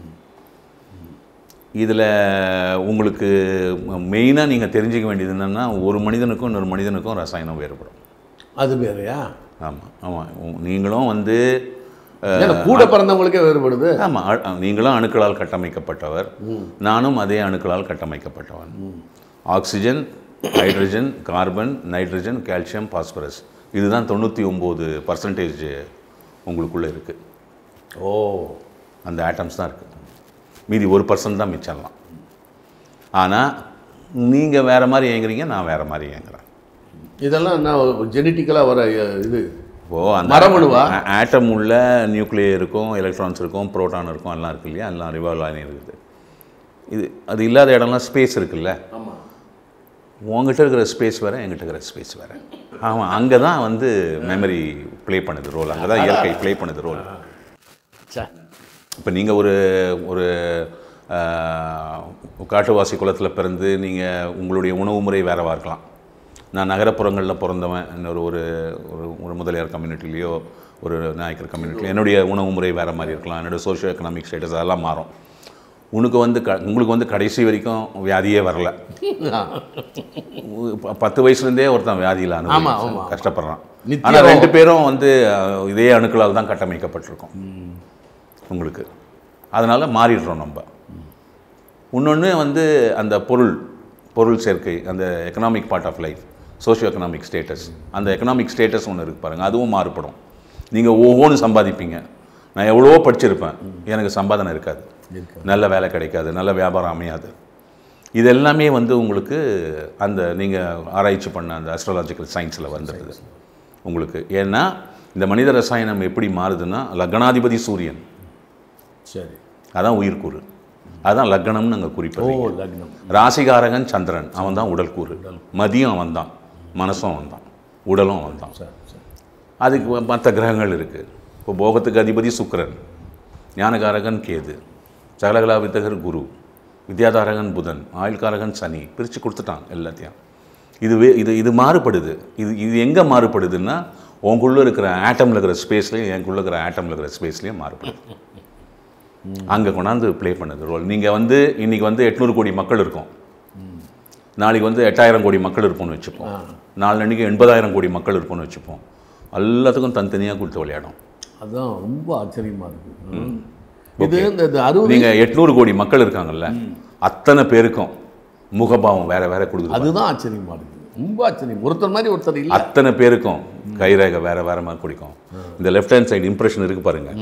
A: இதில் உங்களுக்கு மெயினாக நீங்கள் தெரிஞ்சிக்க வேண்டியது என்னென்னா, ஒரு மனிதனுக்கும் இன்னொரு மனிதனுக்கும் ரசாயனம் வேறுபடும்.
B: அது வேறையா?
A: ஆமாம். நீங்களும் வந்து
B: கூட பிறந்தவங்களுக்கே வேறுபடுது.
A: ஆமாம். நீங்களும் அணுக்களால் கட்டமைக்கப்பட்டவர், நானும் அதே அணுக்களால் கட்டமைக்கப்பட்டவன். Oxygen, hydrogen, carbon, nitrogen, calcium, phosphorus, இதுதான் 99% உங்களுக்குள்ளே இருக்குது. அந்த ஆட்டம்ஸ் தான் இருக்குது. மீதி 1% தான் மிச்சம்லாம். ஆனால் நீங்கள் வேறு மாதிரி இயங்குறீங்க, நான் வேறு மாதிரி இயங்குறேன். இதெல்லாம் என்ன ஜெனட்டிக்கலாக வர இது? அந்த மரபணுவா? ஆட்டம் உள்ள நியூக்ளியர் இருக்கும், எலக்ட்ரான்ஸ் இருக்கும், ப்ரோட்டான் இருக்கும், எல்லாம் இருக்கு இல்லையா? எல்லாம் ரிவால்வ் ஆகி இருக்குது. அது இல்லாத இடம்லாம் ஸ்பேஸ் இருக்குல்ல. உங்ககிட்ட இருக்கிற ஸ்பேஸ் வேறு, எங்கிட்ட இருக்கிற ஸ்பேஸ் வேறு. ஆமாம். அங்கே தான் வந்து மெமரி ப்ளே பண்ணுது ரோல். அங்கே தான் இயற்கை ப்ளே பண்ணுது ரோல். இப்போ நீங்கள் ஒரு காட்டுவாசி குலத்தில் பிறந்து நீங்கள் உங்களுடைய உணவு முறை வேறவாக இருக்கலாம். நான் நகரப்புறங்களில் பிறந்தவன், இன்னொரு ஒரு முதலியார் கம்யூனிட்டிலேயோ ஒரு நாயக்கர் கம்யூனிட்டிலையோ என்னுடைய உணவு முறை வேறு மாதிரி இருக்கலாம். என்னோடய சோஷியோ எக்கனாமிக் ஸ்டேட்டஸ் அதெல்லாம் மாறும். உங்களுக்கு வந்து கடைசி வரைக்கும் வியாதியே வரல. 10 வயசுலேருந்தே ஒருத்தன் வியாதியில் அனுபவிச்சு கஷ்டப்படுறான். ஆனால் 2 பேரும் வந்து இதே அணுக்களால் தான் கட்டமைக்கப்பட்டிருக்கோம் உங்களுக்கு. அதனால் மாறிடுறோம் நம்ம. இன்னொன்று வந்து அந்த பொருள் சேர்க்கை, அந்த economic part of life, socio economic status, அந்த எக்கனாமிக் ஸ்டேட்டஸ் ஒன்று இருக்குது பாருங்கள், அதுவும் மாறுபடும். நீங்கள் ஒவ்வொன்று சம்பாதிப்பீங்க. நான் எவ்வளோ படிச்சிருப்பேன், எனக்கு சம்பாதனை இருக்காது, நல்ல வேலை கிடைக்காது, நல்ல வியாபாரம் அமையாது. இது எல்லாமே வந்து உங்களுக்கு அந்த நீங்கள் ஆராய்ச்சி பண்ண அந்த அஸ்ட்ராலாஜிக்கல் சயின்ஸில் வந்துடுது உங்களுக்கு. ஏன்னா இந்த மனித ரசாயனம் எப்படி மாறுதுன்னா, லக்னாதிபதி சூரியன்,
B: சரி,
A: அதான் உயிர்கூறு, அதுதான் லக்னம்னு நாங்கள் குறிப்பது. ராசிகாரகன் சந்திரன், அவன் தான் உடல் கூறு. மதியம் அவன் தான், மனசும் அவன் தான், உடலும் அவன் தான். அதுக்கு மற்ற கிரகங்கள் இருக்குது. இப்போ போகத்துக்கு அதிபதி சுக்கிரன், ஞானகாரகன் கேது, சகலகலா வித்தகர் குரு, வித்யாதாரகன் புதன், ஆயுள்காரகன் சனி, பிரித்து கொடுத்துட்டான் எல்லாத்தையும். இது மாறுபடுது. இது எங்கே மாறுபடுதுன்னா, உங்களுக்குள்ளே இருக்கிற ஆட்டமில் இருக்கிற ஸ்பேஸ்லேயும் எனக்குள்ளே இருக்கிற ஆட்டமில் இருக்கிற ஸ்பேஸ்லேயும் மாறுபடுது. அங்கே கொண்டாந்து ப்ளே பண்ணுது ரோல். நீங்கள் வந்து இன்றைக்கி வந்து 800 கோடி மக்கள் இருக்கும், நாளைக்கு வந்து 8000 கோடி மக்கள் இருப்போம்னு வச்சுப்போம், நாளைக்கு 80,000 கோடி மக்கள் இருப்போம்னு வச்சுப்போம். எல்லாத்துக்கும் தனித்தனியாக கொடுத்து விளையாடும்.
B: அதுதான் ரொம்ப ஆச்சரியமாக இருக்குது. இது இந்த 60
A: நீங்கள் 800 கோடி மக்கள் இருக்காங்கல்ல, அத்தனை பேருக்கும் முகபாவம் வேறு வேறு கொடுக்குது.
B: அதுதான் ஆச்சரியமாக இருக்குது, ரொம்ப ஆச்சரியம். ஒருத்தர் மாதிரி ஒருத்தர் இல்லை,
A: அத்தனை பேருக்கும் கைரேகை வேறு வேறு மாதிரி பிடிக்கும். இந்த லெஃப்ட் ஹேண்ட் சைடு இம்ப்ரெஷன் இருக்குது பாருங்கள்,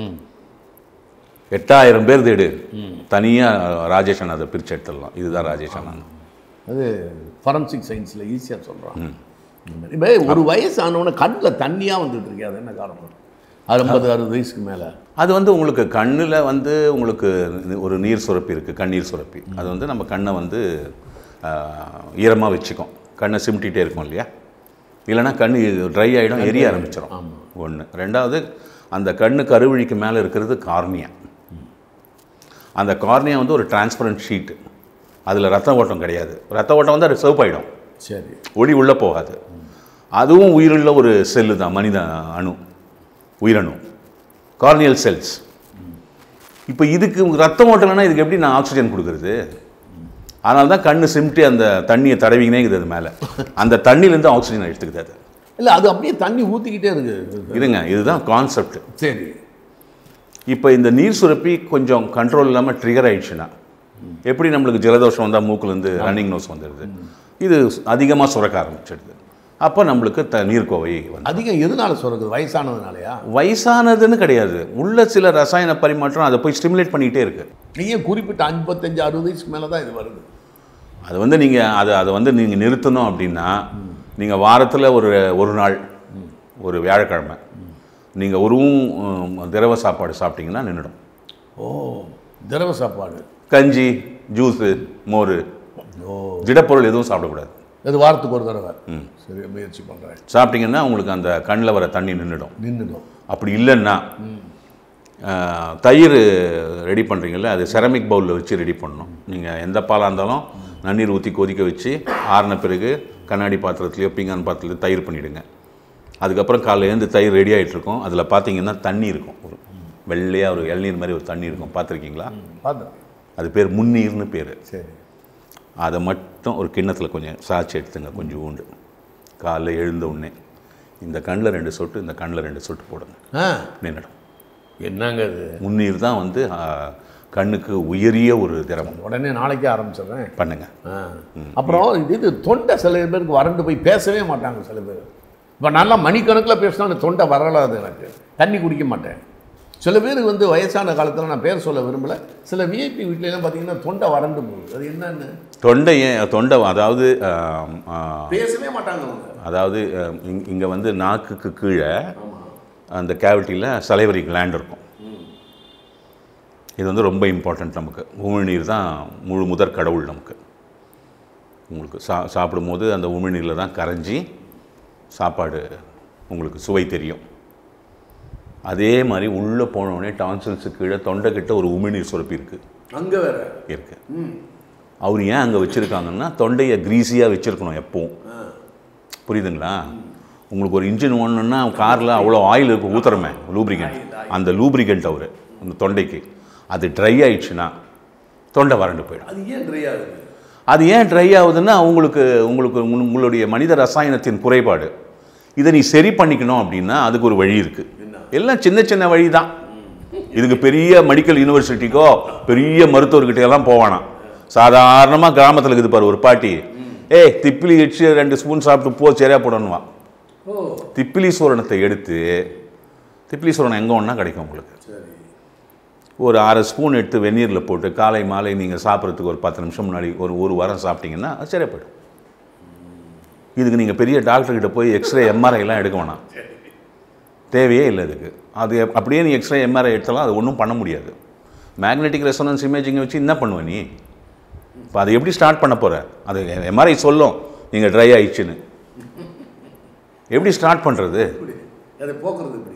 A: 8000 பேர் தேடு, தனியாக ராஜேஷன் அதை பிரித்து எடுத்துடலாம். இதுதான் ராஜேஷன்.
B: அது ஃபாரன்சிக் சயின்ஸில் ஈஸியாக சொல்கிறான். இப்போ ஒரு வயசு ஆனவொன்னே கண்ணில் தண்ணியாக வந்துட்டு இருக்கு, அது என்ன காரணம்? 50-60 வயசுக்கு மேலே
A: அது வந்து உங்களுக்கு கண்ணில் வந்து உங்களுக்கு ஒரு நீர் சுரப்பி இருக்குது, கண்ணீர் சுரப்பி. அது வந்து நம்ம கண்ணை வந்து ஈரமாக வச்சுக்கும், கண்ணை சிமிட்டிகிட்டே இருக்கும் இல்லையா, இல்லைனா கண் ட்ரை ஆகிடும், எரிய ஆரம்பிச்சிடும். ஒன்று. ரெண்டாவது, அந்த கண்ணு கருவழிக்கு மேலே இருக்கிறது கார்னியா. அந்த கார்னியா வந்து ஒரு டிரான்ஸ்பரண்ட் ஷீட்டு, அதில் ரத்த ஓட்டம் கிடையாது. ரத்த ஓட்டம் வந்து அது சிவப்பாயிடும்,
B: சரி,
A: ஒளி உள்ளே போகாது. அதுவும் உயிருள்ள ஒரு செல்லு தான், மனித அணு, உயிரணு, கார்னியல் செல்ஸ். இப்போ இதுக்கு ரத்தம் ஓட்டலைன்னா இதுக்கு எப்படி நான் ஆக்சிஜன் கொடுக்குறது? அதனால தான் கண்ணு சிமிட்டி அந்த தண்ணியை தடவிக்கினே இருக்குது அது மேலே, அந்த தண்ணியிலேருந்து ஆக்சிஜன் எடுத்துக்குது. அது
B: இல்லை, அது அப்படியே தண்ணி ஊற்றிக்கிட்டே இருக்குது.
A: இதுங்க, இதுதான் கான்செப்ட்.
B: சரி,
A: இப்போ இந்த நீர் சுரப்பி கொஞ்சம் கண்ட்ரோல் இல்லாமல் ட்ரிகர் ஆயிடுச்சுன்னா, எப்படி நம்மளுக்கு ஜலதோஷம் வந்தால் மூக்குலேருந்து ரன்னிங் நோஸ் வந்துடுது, இது அதிகமாக சுரக்க ஆரம்பிச்சிடுது. அப்போ நம்மளுக்கு நீர்க்கோவை வந்து
B: அதிகம் எதனால சுரக்குது? வயசானதுனாலயா?
A: வயசானதுன்னு கிடையாது, உள்ள சில ரசாயன பரிமாற்றம் அதை போய் ஸ்டிமுலேட் பண்ணிகிட்டே இருக்குது.
B: நீங்கள் குறிப்பிட்ட 55-60 வயசுக்கு மேலே தான் இது வருது.
A: அது வந்து நீங்கள் அதை வந்து நீங்கள் நிறுத்தணும் அப்படின்னா, நீங்கள் வாரத்தில் ஒரு நாள், ஒரு வியாழக்கிழமை நீங்கள் திரவ சாப்பாடு சாப்பிட்டீங்கன்னா நின்றுடும்.
B: ஓ, திரவ சாப்பாடு,
A: கஞ்சி, ஜூஸு, மோர், திடப்பொருள் எதுவும் சாப்பிடக்கூடாது.
B: இது வாரத்துக்கு ஒரு தடவை. சரி, முயற்சி பண்ணுறேன்.
A: சாப்பிட்டீங்கன்னா உங்களுக்கு அந்த கண்ணில் வர தண்ணி நின்றுடும். அப்படி இல்லைன்னா தயிர் ரெடி பண்ணுறீங்கள, அது செரமிக் பவுலில் வச்சு ரெடி பண்ணணும். நீங்கள் எந்த பாலாக இருந்தாலும் நன்னீர் ஊற்றி கொதிக்க வச்சு ஆறின பிறகு கண்ணாடி பாத்திரத்துலையோ பீங்கான் பாத்திரத்துலையோ தயிர் பண்ணிவிடுங்க. அதுக்கப்புறம் காலையில் எழுந்து தயிர் ரெடி ஆகிட்ருக்கும், அதில் பார்த்தீங்கன்னா தண்ணி இருக்கும், ஒரு வெள்ளையாக ஒரு இளநீர் மாதிரி ஒரு தண்ணி இருக்கும், பார்த்துருக்கீங்களா? அது பேர் முன்னீர்னு பேர். சரி, அதை மட்டும் ஒரு கிண்ணத்தில் கொஞ்சம் சாய்ச்சி எடுத்துங்க, கொஞ்சம் ஊண்டு. காலைல எழுந்த உடனே இந்த கண்ணில் 2 சொட்டு, இந்த கண்ணில் 2 சொட்டு போடுங்க, நின்றுடும்.
B: என்னங்க அது?
A: முன்னீர் தான் வந்து கண்ணுக்கு உயரிய ஒரு திரவம்.
B: உடனே நாளைக்கே ஆரம்பிச்சிடுறேன்,
A: பண்ணுங்க.
B: அப்புறம் இது தொண்டை சில பேருக்கு வறண்டு போய் பேசவே மாட்டாங்க சில பேர். இப்போ நல்லா மணிக்கணக்கில் பேசினா அந்த தொண்டை வரலாது, எனக்கு தண்ணி குடிக்க மாட்டேன். சில பேருக்கு வந்து வயசான காலத்தில், நான் பேர் சொல்ல விரும்பலை, சில விஐபி வீட்லலாம் பார்த்தீங்கன்னா தொண்டை வறண்டு போகுது. அது என்னன்னு? தொண்டை அதாவது பேசவே மாட்டாங்க அவங்க. அதாவது
A: இங்கே வந்து நாக்குக்கு கீழே அந்த கேவிட்டியில் சலைவரி கிளாண்ட் இருக்கும். இது வந்து ரொம்ப இம்பார்ட்டண்ட் நமக்கு. உமிழ்நீர் தான் முதற் கடவுள் நமக்கு. உங்களுக்கு சாப்பிடும்போது அந்த உமிழ்நீரில் தான் கரைஞ்சி சாப்பாடு உங்களுக்கு சுவை தெரியும். அதே மாதிரி உள்ளே போனோடனே டான்சில்ஸுக்கு கீழே தொண்டைக்கிட்ட ஒரு உமிழ்நீர் சுரப்பி இருக்குது,
B: அங்கே வேறு
A: இருக்குது. அவர் ஏன் அங்கே வச்சுருக்காங்கன்னா, தொண்டையை க்ரீஸியாக வச்சுருக்கணும் எப்பவும். புரியுதுங்களா? உங்களுக்கு ஒரு இன்ஜின் ஓடணுன்னா காரில் அவ்வளோ ஆயில் இருக்கும், ஊற்றுறமே லூப்ரிகண்ட், அந்த லூப்ரிகண்ட் அவர் அந்த தொண்டைக்கு அது ட்ரை ஆயிடுச்சுன்னா தொண்டை வறண்டு போயிடும்.
B: அது ஏன் ட்ரை ஆகுது?
A: அது ஏன் ட்ரை ஆகுதுன்னா உங்களுடைய மனித ரசாயனத்தின் குறைபாடு. இதை நீ சரி பண்ணிக்கணும் அப்படின்னா அதுக்கு ஒரு வழி இருக்குது. எல்லாம் சின்ன சின்ன வழி தான். இதுக்கு பெரிய மெடிக்கல் யூனிவர்சிட்டிக்கோ பெரிய மருத்துவர்கிட்ட எல்லாம் போவானா. சாதாரணமாக கிராமத்தில் இருக்குது பாரு ஒரு பாட்டி, திப்பிலி வச்சு 2 ஸ்பூன் சாப்பிட்டு போ சரியாக போடணுவா. திப்பிலி சூரணத்தை எடுத்து, திப்பிலி சூரணம் எங்கே ஒன்றா கிடைக்கும் உங்களுக்கு, ஒரு 6 ஸ்பூன் எடுத்து வெந்நீரில் போட்டு காலை மாலை நீங்கள் சாப்பிட்றதுக்கு ஒரு 10 நிமிஷம் முன்னாடி ஒரு வாரம் சாப்பிட்டீங்கன்னா அது சரியாக போய்டும். இதுக்கு நீங்கள் பெரிய டாக்டர்கிட்ட போய் எக்ஸ்ரே எம்ஆர்ஐலாம் எடுக்க வேணாம், தேவையே இல்லை இதுக்கு. அது அப்படியே நீ எக்ஸ்ரே எம்ஆர்ஐ எடுத்தாலும் அது ஒன்றும் பண்ண முடியாது. மேக்னெட்டிக் ரெசோனன்ஸ் இமேஜிங்கை வச்சு என்ன பண்ணுவ நீ? இப்போ அதை எப்படி ஸ்டார்ட் பண்ண போகிற? அது எம்ஆர்ஐ சொல்லும் நீங்கள் ட்ரை ஆயிடுச்சுன்னு. எப்படி ஸ்டார்ட் பண்ணுறது?
B: அதை போக்குறது எப்படி?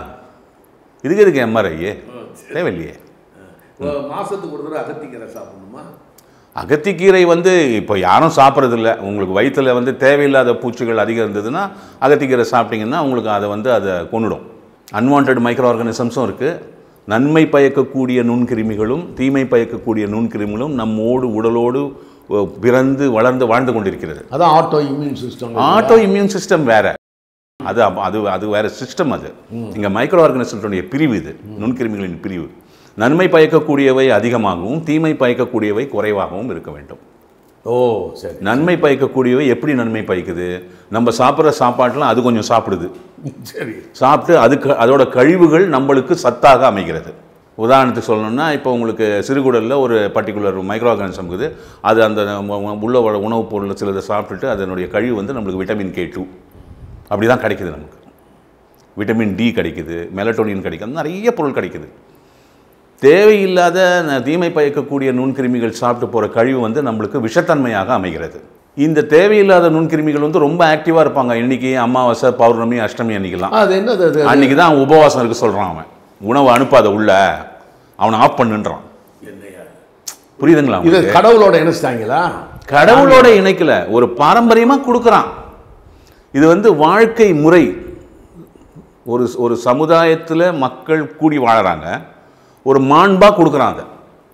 A: இதுக்கு எம்ஆர்ஐயே தேவையில்லையே.
B: மாதத்துக்கு ஒரு தடவை அகத்திக்கீரை சாப்பிடணுமா?
A: அகத்திக்கீரை இப்போ யாரும் சாப்பிட்றதில்ல. உங்களுக்கு வயிற்றில் தேவையில்லாத பூச்சிகள் அதிகம் இருந்ததுன்னா அகத்திக்கீரை சாப்பிட்டீங்கன்னா உங்களுக்கு அதை கொண்டுடும். அன்வான்ட் மைக்ரோ ஆர்கானிசம்ஸும் இருக்குது. நன்மை பயக்கக்கூடிய நுண்கிருமிகளும் தீமை பயக்கக்கூடிய நுண்கிருமிகளும் நம்மோடு உடலோடு பிறந்து வளர்ந்து வாழ்ந்து கொண்டிருக்கிறது.
B: அதான் autoimmune system.
A: Autoimmune system வேற, அது வேற சிஸ்டம். அது இங்கே மைக்ரோ ஆர்கானிசத்துடைய பிரிவு, இது நுண்கிருமிகளின் பிரிவு. நன்மை பயக்கக்கூடியவை அதிகமாகவும் தீமை பயக்கக்கூடியவை குறைவாகவும் இருக்க வேண்டும்.
B: சரி.
A: நன்மை பயக்கக்கூடியவை எப்படி நன்மை பயக்குது? நம்ம சாப்பிட்ற சாப்பாட்டுலாம் அது கொஞ்சம் சாப்பிடுது.
B: சரி.
A: சாப்பிட்டு அதோட கழிவுகள் நம்மளுக்கு சத்தாக அமைகிறது. உதாரணத்துக்கு சொல்லணும்னா, இப்போ உங்களுக்கு சிறுகுடலில் ஒரு பர்டிகுலர் மைக்ரோ ஆர்கானிசம் இருக்குது. அது அந்த உள்ள உணவுப் பொருள் சிலதை சாப்பிட்டுட்டு அதனுடைய கழிவு நம்மளுக்கு விட்டமின் K2 அப்படி தான் கிடைக்குது. நமக்கு விட்டமின் D கிடைக்குது, மெலட்டோனின் கிடைக்குது, நிறைய பொருள் கிடைக்குது. தேவையில்லாத தீமை பயக்கக்கூடிய நுண்கிருமிகள் சாப்பிட்டு போகிற கழிவு நம்மளுக்கு விஷத்தன்மையாக அமைகிறது. இந்த தேவையில்லாத நுண்கிருமிகள் ரொம்ப ஆக்டிவாக இருப்பாங்க. இன்னைக்கு அமாவாசை, பௌர்ணமி, அஷ்டமி அன்னைக்கெல்லாம் அன்னைக்கு தான் உபவாசம் இருக்க சொல்கிறான். அவன் உணவு அனுப்பாத உள்ள அவனை ஆஃப் பண்ணுன்றான். புரியுதுங்களா?
B: இது கடவுளோட இணைச்சிட்டாங்களா?
A: கடவுளோட இணைக்கல, ஒரு பாரம்பரியமாக கொடுக்குறான். இது வாழ்க்கை முறை. ஒரு சமுதாயத்தில் மக்கள் கூடி வாழறாங்க, ஒரு மாண்பாக கொடுக்குறான். அதை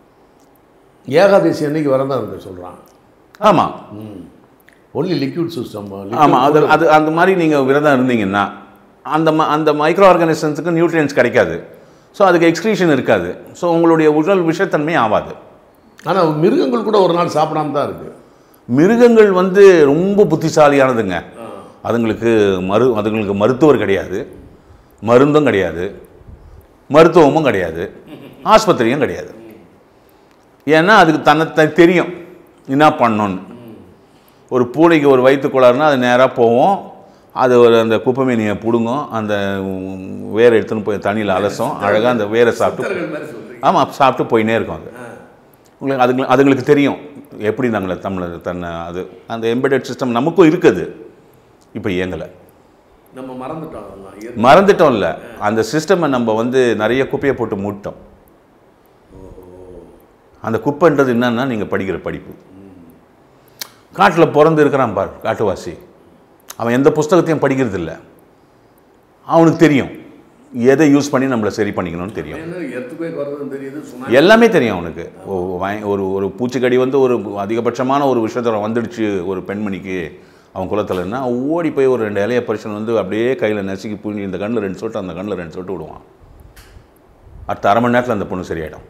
B: ஏகாதசி அன்னைக்கு வரதான் இருக்கு சொல்கிறான்.
A: ஆமாம்,
B: ஒன்லி லிக்விட் சிஸ்டம்.
A: ஆமாம், அது அந்த மாதிரி நீங்கள் விரதம் இருந்தீங்கன்னா அந்த மைக்ரோ ஆர்கானிசம்ஸுக்கு நியூட்ரியன்ஸ் கிடைக்காது. ஸோ அதுக்கு எக்ஸ்க்ரீஷன் இருக்காது. ஸோ உங்களுடைய உடல் விஷத்தன்மை ஆகாது.
B: ஆனால் மிருகங்கள் கூட ஒரு நாள் சாப்பிடாம தான் இருக்குது.
A: மிருகங்கள் ரொம்ப புத்திசாலியானதுங்க. அதுங்களுக்கு மருத்துவர் கிடையாது, மருந்தும் கிடையாது, மருத்துவமும் கிடையாது, ஆஸ்பத்திரியும் கிடையாது. ஏன்னா அதுக்கு தன்னை தெரியும் என்ன பண்ணணும்னு. ஒரு பூனைக்கு ஒரு வயிற்று கோளாறுனா அது நேராக போவோம், அது அந்த குப்பைமேனியை பிடுங்கும், அந்த வேரை எடுத்துன்னு போய் தண்ணியில் அலசும், அழகாக அந்த வேரை சாப்பிட்டு, ஆமாம், சாப்பிட்டு போயினே இருக்கும். அது அதுங்களுக்கு தெரியும் எப்படி தன்னை அது அந்த எம்பெடட் சிஸ்டம் நமக்கும் இருக்குது. இப்போ இயங்கலை,
B: நம்ம
A: மறந்துட்டோம் இல்லை, அந்த சிஸ்டமை நம்ம நிறைய குப்பையை போட்டு மூட்டோம். அந்த குப்பைன்றது என்னன்னா நீங்கள் படிக்கிற படிப்பு. காட்டில் பிறந்து இருக்கிறான் பார் காட்டுவாசி, அவன் எந்த புஸ்தகத்தையும் படிக்கிறது இல்லை. அவனுக்கு தெரியும் எதை யூஸ் பண்ணி நம்மளை சரி பண்ணிக்கணும்னு தெரியும், எல்லாமே தெரியும் அவனுக்கு. ஒரு பூச்சிக்கடி ஒரு அதிகபட்சமான ஒரு விஷயத்தை வந்துடுச்சு ஒரு பெண்மணிக்கு அவன் குலத்தில்னா, ஓடி போய் ஒரு 2 இலைய பரிசன் அப்படியே கையில் நசுக்கி புரிஞ்சு இந்த கண்ணில் 2 சொட்டு அந்த கண்ணில் 2 சொட்டு விடுவான். அடுத்த அரை மணி நேரத்தில் அந்த பொண்ணு சரியாயிடும்.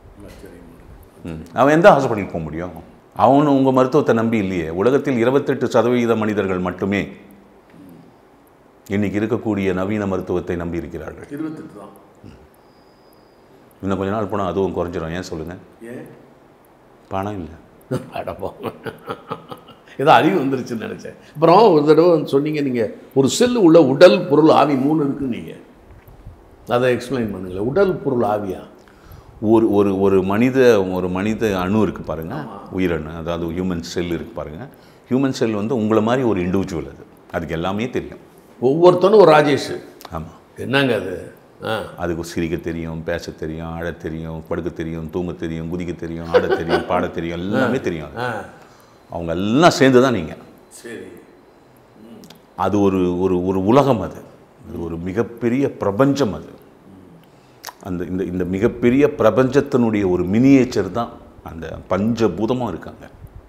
A: அவன் எந்த ஹாஸ்பிட்டலுக்கு போக முடியும்? அவனு உங்கள் மருத்துவத்தை நம்பி இல்லையே. உலகத்தில் 28% மனிதர்கள் மட்டுமே இன்னைக்கு இருக்கக்கூடிய நவீன மருத்துவத்தை நம்பி இருக்கிறார்கள்.
B: 28 தான்.
A: இன்னும் கொஞ்ச நாள் போனால் அதுவும் குறைஞ்சிடும். ஏன் சொல்லுங்கள்? பணம் இல்லை.
B: அடப்போம், ஏதோ அறிவு வந்துருச்சுன்னு நினச்சேன். அப்புறம் ஒரு தடவை சொன்னீங்க, நீங்கள் ஒரு செல்லு உள்ள உடல் பொருள் ஆவி 3 இருக்குன்னு. நீங்கள் அதை எக்ஸ்பிளைன் பண்ணுங்களேன். உடல் பொருள் ஆவியா?
A: ஒரு மனித அணு இருக்குது பாருங்கள், உயிரணு, அதாவது ஹியூமன் செல் இருக்குது பாருங்கள். ஹியூமன் செல் உங்களை மாதிரி ஒரு இண்டிவிஜுவல். அதுக்கு எல்லாமே தெரியும்.
B: ஒவ்வொருத்தனும் ஒரு ராஜேஷ்.
A: ஆமாம்.
B: என்னங்க அது?
A: அதுக்கு சிரிக்க தெரியும், பேச தெரியும், ஆட தெரியும், படுக்க தெரியும், தூங்க தெரியும், குதிக்க தெரியும், ஆட தெரியும், பாட தெரியும், எல்லாமே தெரியும். அவங்க எல்லாம் சேர்ந்து தான் நீங்கள்.
B: சரி.
A: அது ஒரு உலகம். அது ஒரு மிகப்பெரிய பிரபஞ்சம். அது இந்த மிகப்பெரிய பிரபஞ்சத்தினுடைய ஒரு மினியேச்சர் தான் அந்த பஞ்சபூதமும் இருக்காங்க.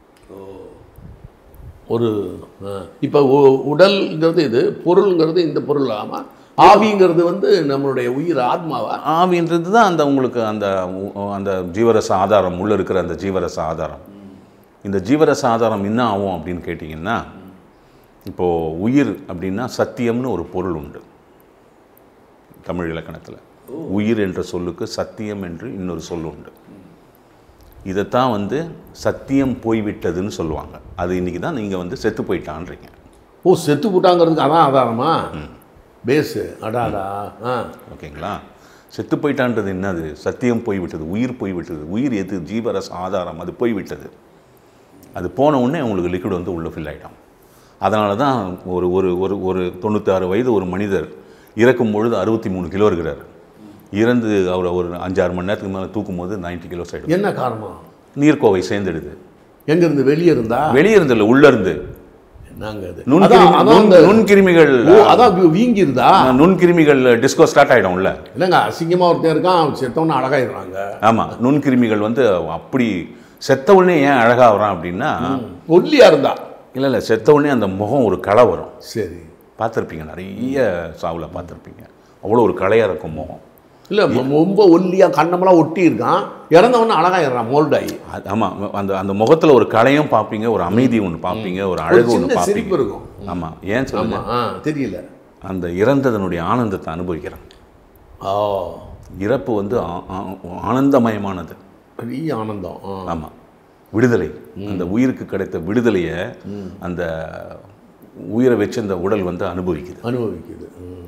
B: ஒரு இப்போ உடல்ங்கிறது இது, பொருள்ங்கிறது இந்த பொருள் ஆமாம். ஆவிங்கிறது வந்து நம்மளுடைய உயிர் ஆத்மாவா?
A: ஆவின்றது தான் அந்த உங்களுக்கு அந்த அந்த ஜீவரச ஆதாரம், உள்ளே இருக்கிற அந்த ஜீவரச ஆதாரம். இந்த ஜீவரச ஆதாரம் என்ன ஆகும் அப்படின்னு கேட்டிங்கன்னா, இப்போது உயிர் அப்படின்னா சத்தியம்னு ஒரு பொருள் உண்டு தமிழ் இலக்கணத்தில். உயிர் என்ற சொல்லுக்கு சத்தியம் என்று இன்னொரு சொல் உண்டு. இதைத்தான் வந்து சத்தியம் போய்விட்டதுன்னு சொல்லுவாங்க. அது இன்றைக்கி தான் நீங்கள் வந்து செத்து போயிட்டான்றீங்க.
B: ஓ, செத்து போட்டாங்கிறதுக்கு அதான் ஆதாரமா? பேஸு அடாடா.
A: ஓகேங்களா? செத்து போயிட்டான்றது என்னது? சத்தியம் போய்விட்டது, உயிர் போய்விட்டது. உயிர் எது? ஜீவரச ஆதாரம், அது போய்விட்டது. அது போன உடனே உங்களுக்கு லிக்விட் வந்து உள்ளே ஃபில் ஆகிடும். அதனால தான் ஒரு ஒரு ஒரு ஒரு 96 வயது ஒரு மனிதர் இறக்கும் பொழுது 63 கிலோ இருக்கிறார். இறந்து அவரை ஒரு 5-6 மணி நேரத்துக்கு மேலே தூக்கும் போது 90 கிலோஸ் ஆகிடும்.
B: என்ன காரணம்?
A: நீர்க்கோவை சேர்ந்துடுது.
B: எங்கேருந்து? வெளியே இருந்தா?
A: வெளியே இருந்தில்ல, உள்ளேருந்து.
B: என்னங்க அது?
A: நுண்கிருமிகள்.
B: அதான் வீங்கிருதா?
A: நுண்கிருமிகள் டிஸ்கோ ஸ்டார்ட் ஆகிடும் உள்ள.
B: இல்லைங்க, அசிங்கமாக ஒருத்தர் இருக்கான், செத்தவொன்னே அழகாயிடுறாங்க.
A: ஆமாம், நுண்கிருமிகள் வந்து அப்படி செத்த உடனே ஏன் அழகாகிறான் அப்படின்னா,
B: ஒல்லியாக இருந்தா
A: இல்லை இல்லை, செத்த உடனே அந்த முகம் ஒரு களை வரும்.
B: சரி,
A: பார்த்துருப்பீங்க, நிறைய சாவில் பார்த்துருப்பீங்க. அவ்வளோ ஒரு களையாக இருக்கும் முகம்.
B: இல்லை, ரொம்ப ஒல்லியாக கண்ணமெல்லாம் ஒட்டி இருக்கான், இறந்தவொன்னே அழகாயிடுறான், மோல்டாகி.
A: ஆமாம், அந்த அந்த முகத்தில் ஒரு களையும் பார்ப்பீங்க, ஒரு அமைதி ஒன்று பார்ப்பீங்க, ஒரு அழகு ஒன்று பார்ப்பீங்க
B: இருக்கும்.
A: ஆமாம், ஏன் சொல்லுங்க?
B: தெரியல.
A: அந்த இறந்ததனுடைய ஆனந்தத்தை அனுபவிக்கிறான். இறப்பு வந்து ஆனந்தமயமானது,
B: பெரிய ஆனந்தம்.
A: ஆமாம், விடுதலை. அந்த உயிருக்கு கிடைத்த விடுதலையை அந்த உயிரை வச்சு அந்த உடல் வந்து அனுபவிக்குது.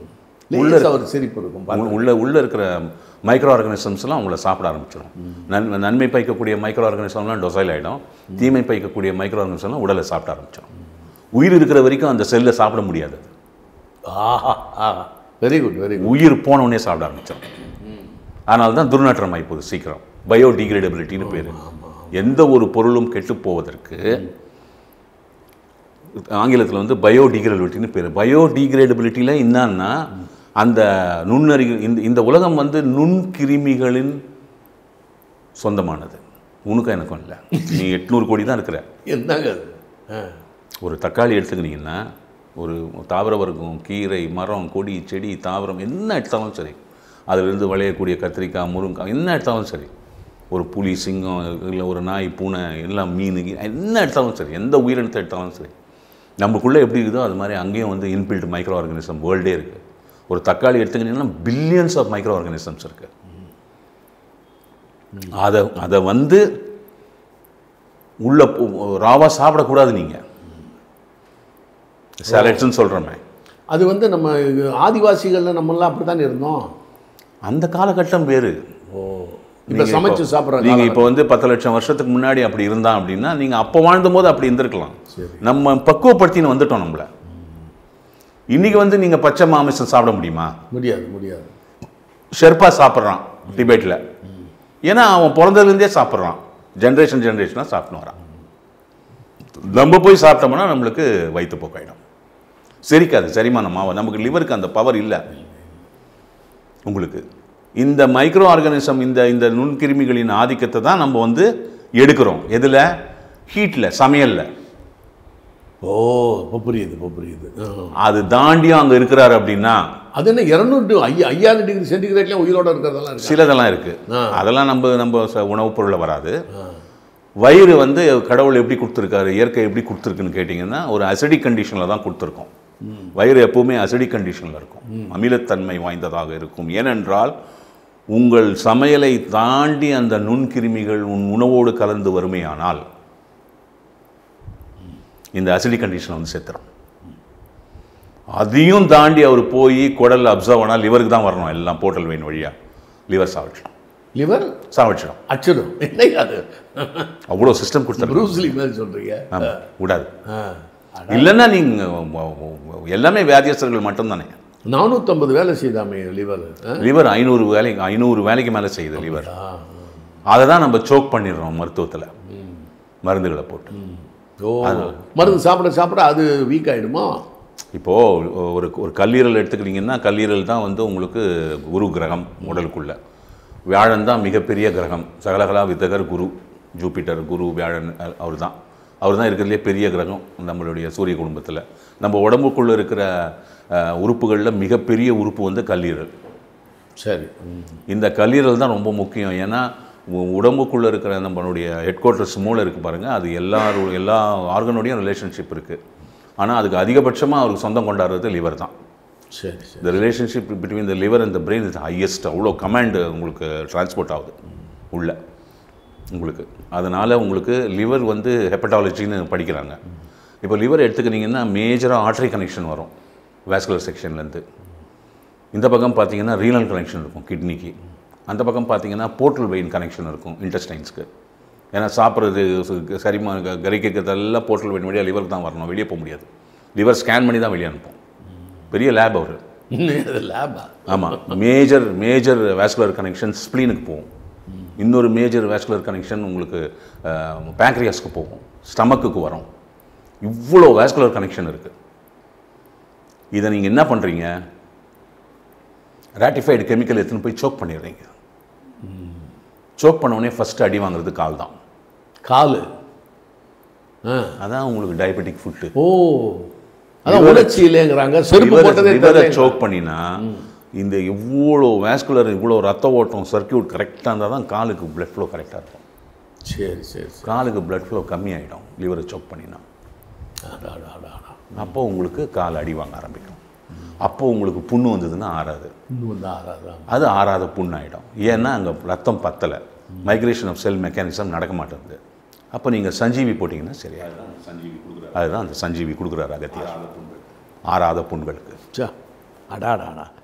A: உள்ள இருக்கிற மைக்ரோ ஆர்கானிசம்ஸ்லாம் உங்களை சாப்பிட ஆரம்பிச்சிடும். நன்மை பயக்கக்கூடிய மைக்ரோ ஆர்கானிசம்லாம் டொசைல் ஆகிடும். தீமை பயக்கக்கூடிய மைக்ரோ ஆர்கானிசம்லாம் உடலை சாப்பிட ஆரம்பிச்சிடும். உயிர் இருக்கிற வரைக்கும் அந்த செல்லை சாப்பிட முடியாது.
B: Very good, very good.
A: உயிர் போனவுடனே சாப்பிட ஆரம்பிச்சிடும். அதனால தான் துர்நாற்றம் ஆகிப்போகுது சீக்கிரம். பயோடிகிரேடபிலிட்டின்னு பேர். எந்த ஒரு பொருளும் கெட்டு போவதற்கு ஆங்கிலத்தில் வந்து பயோடிகிரேடபிலிட்டின்னு பேர். பயோடிகிரேடபிலிட்டியில் என்னன்னா, அந்த நுண்ணறிவு, இந்த உலகம் வந்து நுண்கிருமிகளின் சொந்தமானது. உனக்கும் எனக்கும் இல்லை. நீ 800 கோடி தான் இருக்கிற.
B: என்னங்க
A: ஒரு தக்காளி எடுத்துக்கிட்டிங்கன்னா, ஒரு தாவர வர்க்கம், கீரை, மரம், கொடி, செடி, தாவரம் என்ன எடுத்தாலும் சரி, அதிலிருந்து விளையக்கூடிய கத்திரிக்காய், முருங்காய் என்ன எடுத்தாலும் சரி, ஒரு புலி, சிங்கம், இல்லை ஒரு நாய், பூனை, எல்லாம் மீன், என்ன எடுத்தாலும் சரி, எந்த உயிரினத்தை எடுத்தாலும் சரி, நமக்குள்ளே எப்படி இருக்குதோ அது மாதிரி அங்கேயும் வந்து இன்பில்ட் மைக்ரோ ஆர்கானிசம் வேர்ல்டே இருக்குது. ஒரு தக்காளி எடுத்துக்கிட்டிங்கன்னா பில்லியன்ஸ் ஆஃப் மைக்ரோ ஆர்கானிசம்ஸ் இருக்குது. அதை வந்து உள்ள ராவாக சாப்பிடக்கூடாது. நீங்கள் சாலட்ஸ்ன்னு சொல்கிறோமே,
B: அது வந்து நம்ம ஆதிவாசிகளில் நம்மளாம் அப்படி தானே இருந்தோம். அந்த காலகட்டம் வேறு. இப்போ சமைச்சு சாப்பிட்றாங்க.
A: நீங்கள் இப்போ வந்து 10 லட்சம் வருஷத்துக்கு முன்னாடி அப்படி இருந்தான் அப்படின்னா, நீங்கள் அப்போ வாழ்ந்தபோது அப்படி இருந்திருக்கலாம். நம்ம பக்குவப்படுத்தின்னு வந்துட்டோம் நம்மளை. இன்றைக்கி வந்து நீங்கள் பச்சை மாமிசம் சாப்பிட முடியுமா?
B: முடியாது.
A: ஷெர்பா சாப்பிட்றான் டிபேட்டில். ஏன்னா அவன் பிறந்ததுலேருந்தே சாப்பிட்றான், ஜென்ரேஷனாக சாப்பிட்டு வரான். நம்ம போய் சாப்பிட்டோம்னா நம்மளுக்கு வயிற்று போக்காயிடும், செரிக்காது, செரிமானமாகும். நமக்கு லிவருக்கு அந்த பவர் இல்லை. உங்களுக்கு இந்த மைக்ரோ ஆர்கானிசம், இந்த நுண்கிருமிகளின் ஆதிக்கத்தை தான் நம்ம வந்து எடுக்கிறோம். எதில்? ஹீட்டில், சமையலில்.
B: இப்போ புரியுது.
A: அது தாண்டியும் அங்கே இருக்கிறாரு அப்படின்னா,
B: அது என்ன 200-5000 டிகிரி சென்டிகிரேட்லேயும் உயிரோடு இருக்கிறதெல்லாம்
A: சிலதெல்லாம் இருக்குது. அதெல்லாம் நம்ம உணவுப் பொருளில் வராது. வயிறு வந்து கடவுள் எப்படி கொடுத்துருக்காரு, இயற்கை எப்படி கொடுத்துருக்குன்னு கேட்டிங்கன்னா, ஒரு அசிடிக் கண்டிஷனில் தான் கொடுத்துருக்கோம். வயிறு எப்போவுமே அசிடிக் கண்டிஷனில் இருக்கும், அமிலத்தன்மை வாய்ந்ததாக இருக்கும். ஏனென்றால் உங்கள் சமையலை தாண்டி அந்த நுண்கிருமிகள் உன் உணவோடு கலந்து வறுமையானால் இந்த அசிடிக் கண்டிஷன் வந்து செத்துரும். அதையும் தாண்டி அவர் போய் குடல் அப்சர்வ் ஆனால் லிவருக்கு தான் வரணும். எல்லாம் போர்ட்டல் வெயின் வழியாக லிவர் சாவடிச்சிடும்.
B: என்னையாது
A: அவ்வளோ சிஸ்டம் கொடுத்தாரு.
B: ப்ரூஸ்லி மாதிரி சொல்கிறீங்க.
A: ஆமாம், விடாது. இல்லைன்னா நீங்கள் எல்லாமே வியாதியஸ்தர்கள் மட்டும்தானே.
B: 450 வேலை செய்தாமே
A: லிவர் 500 வேலைக்கு மேலே செய்யுது லிவர். அதை தான் நம்ம சோக் பண்ணிடுறோம் மருத்துவத்தில், மருந்துகளை போட்டு.
B: மருந்து சாப்பிட அது வீக் ஆகிடுமா?
A: இப்போது ஒரு கல்லீரல் எடுத்துக்கிட்டிங்கன்னா, கல்லீரல் தான் வந்து உங்களுக்கு குரு கிரகம். உடலுக்குள்ள வியாழன் தான் மிகப்பெரிய கிரகம். சகலகலா வித்தகர் குரு. ஜூபிட்டர், குரு, வியாழன் அவர் தான் இருக்கிறதுலே பெரிய கிரகம் நம்மளுடைய சூரிய குடும்பத்தில். நம்ம உடம்புக்குள்ளே இருக்கிற உறுப்புகளில் மிகப்பெரிய உறுப்பு வந்து கல்லீரல்.
B: சரி.
A: இந்த கல்லீரல் தான் ரொம்ப முக்கியம். ஏன்னா உடம்புக்குள்ளே இருக்கிற நம்மளுடைய ஹெட் குவார்ட்டர்ஸ் மூளை இருக்குது பாருங்கள், அது எல்லா ஆர்கனோடையும் ரிலேஷன்ஷிப் இருக்குது. ஆனால் அதுக்கு அதிகபட்சமாக அவருக்கு சொந்தம் கொண்டாடுறது லிவர் தான்.
B: சரி சரி.
A: இந்த relationship between the liver and the brain is highest. அவ்வளோ கமாண்டு உங்களுக்கு டிரான்ஸ்போர்ட் ஆகுது உள்ள உங்களுக்கு. அதனால் உங்களுக்கு லிவர் வந்து ஹெப்படாலஜின்னு படிக்கிறாங்க. இப்போ லிவர் எடுத்துக்கிட்டிங்கன்னா மேஜராக ஆர்டரி கனெக்ஷன் வரும் வாஸ்குலர் செக்ஷன்லேருந்து. இந்த பக்கம் பார்த்தீங்கன்னா ரீனல் கனெக்ஷன் இருக்கும் கிட்னிக்கு. அந்த பக்கம் பார்த்தீங்கன்னா போர்ட்டல் வெயின் கனெக்ஷன் இருக்கும் இன்டெஸ்டைன்ஸ்க்கு. ஏன்னா சாப்பிட்றது சரிமாக கரிக்கிறதெல்லாம் போர்ட்டல் வெயின் வழியாக லிவருக்கு தான் வரணும், வெளியே போக முடியாது. லிவர் ஸ்கேன் பண்ணி தான் வெளியே அனுப்போம். பெரிய லேப் அவர்.
B: லேபா?
A: ஆமாம். மேஜர் வாஸ்குலர் கனெக்ஷன் ஸ்ப்ளீனுக்கு போகும். இன்னொரு மேஜர் வாஸ்குலர் கனெக்ஷன் உங்களுக்கு பேங்க்ரியாஸ்க்கு போகும், ஸ்டமக்குக்கு வரும். இவ்வளோ வாஸ்குலர் கனெக்ஷன் இருக்குது. இதை நீங்கள் என்ன பண்ணுறீங்க, ராட்டிஃபைடு கெமிக்கல் எடுத்துன்னு போய் சோக் பண்ணிடுறீங்க. சோக் பண்ணவுடனே ஃபஸ்ட்டு அடி வாங்குறது கால் தான்.
B: கால்?
A: அதான் உங்களுக்கு டயபெட்டிக் ஃபுட்டு.
B: ஓ, அதான் உணர்ச்சி இல்லைங்கிறாங்க. செருப்பு போட்டதே
A: சோக் பண்ணினா இந்த இவ்வளோ வாஸ்குலர், இவ்வளோ ரத்த ஓட்டம் சர்க்கியூட் கரெக்டாக இருந்தால் தான் காலுக்கு பிளட் ஃப்ளோ கரெக்டாக இருக்கும்.
B: சரி சரி.
A: காலுக்கு பிளட் ஃப்ளோ கம்மியாகிடும் லிவரை சோக் பண்ணினா. அப்போ உங்களுக்கு கால் அடி வாங்க ஆரம்பிக்கும். அப்போ உங்களுக்கு புண்ணு வந்ததுன்னா ஆறாது. அது ஆறாத புண்ணு ஆகிடும். ஏன்னா அங்கே ரத்தம் பத்தலை, மைக்ரேஷன் ஆஃப் செல் மெக்கானிசம் நடக்க மாட்டேங்குது. அப்போ நீங்கள் சஞ்சீவி போட்டிங்கன்னா சரியா. அதுதான் அந்த சஞ்சீவி கொடுக்குறாரு அகத்தியார் ஆறாத புண்களுக்கு.
B: அடாடாடா.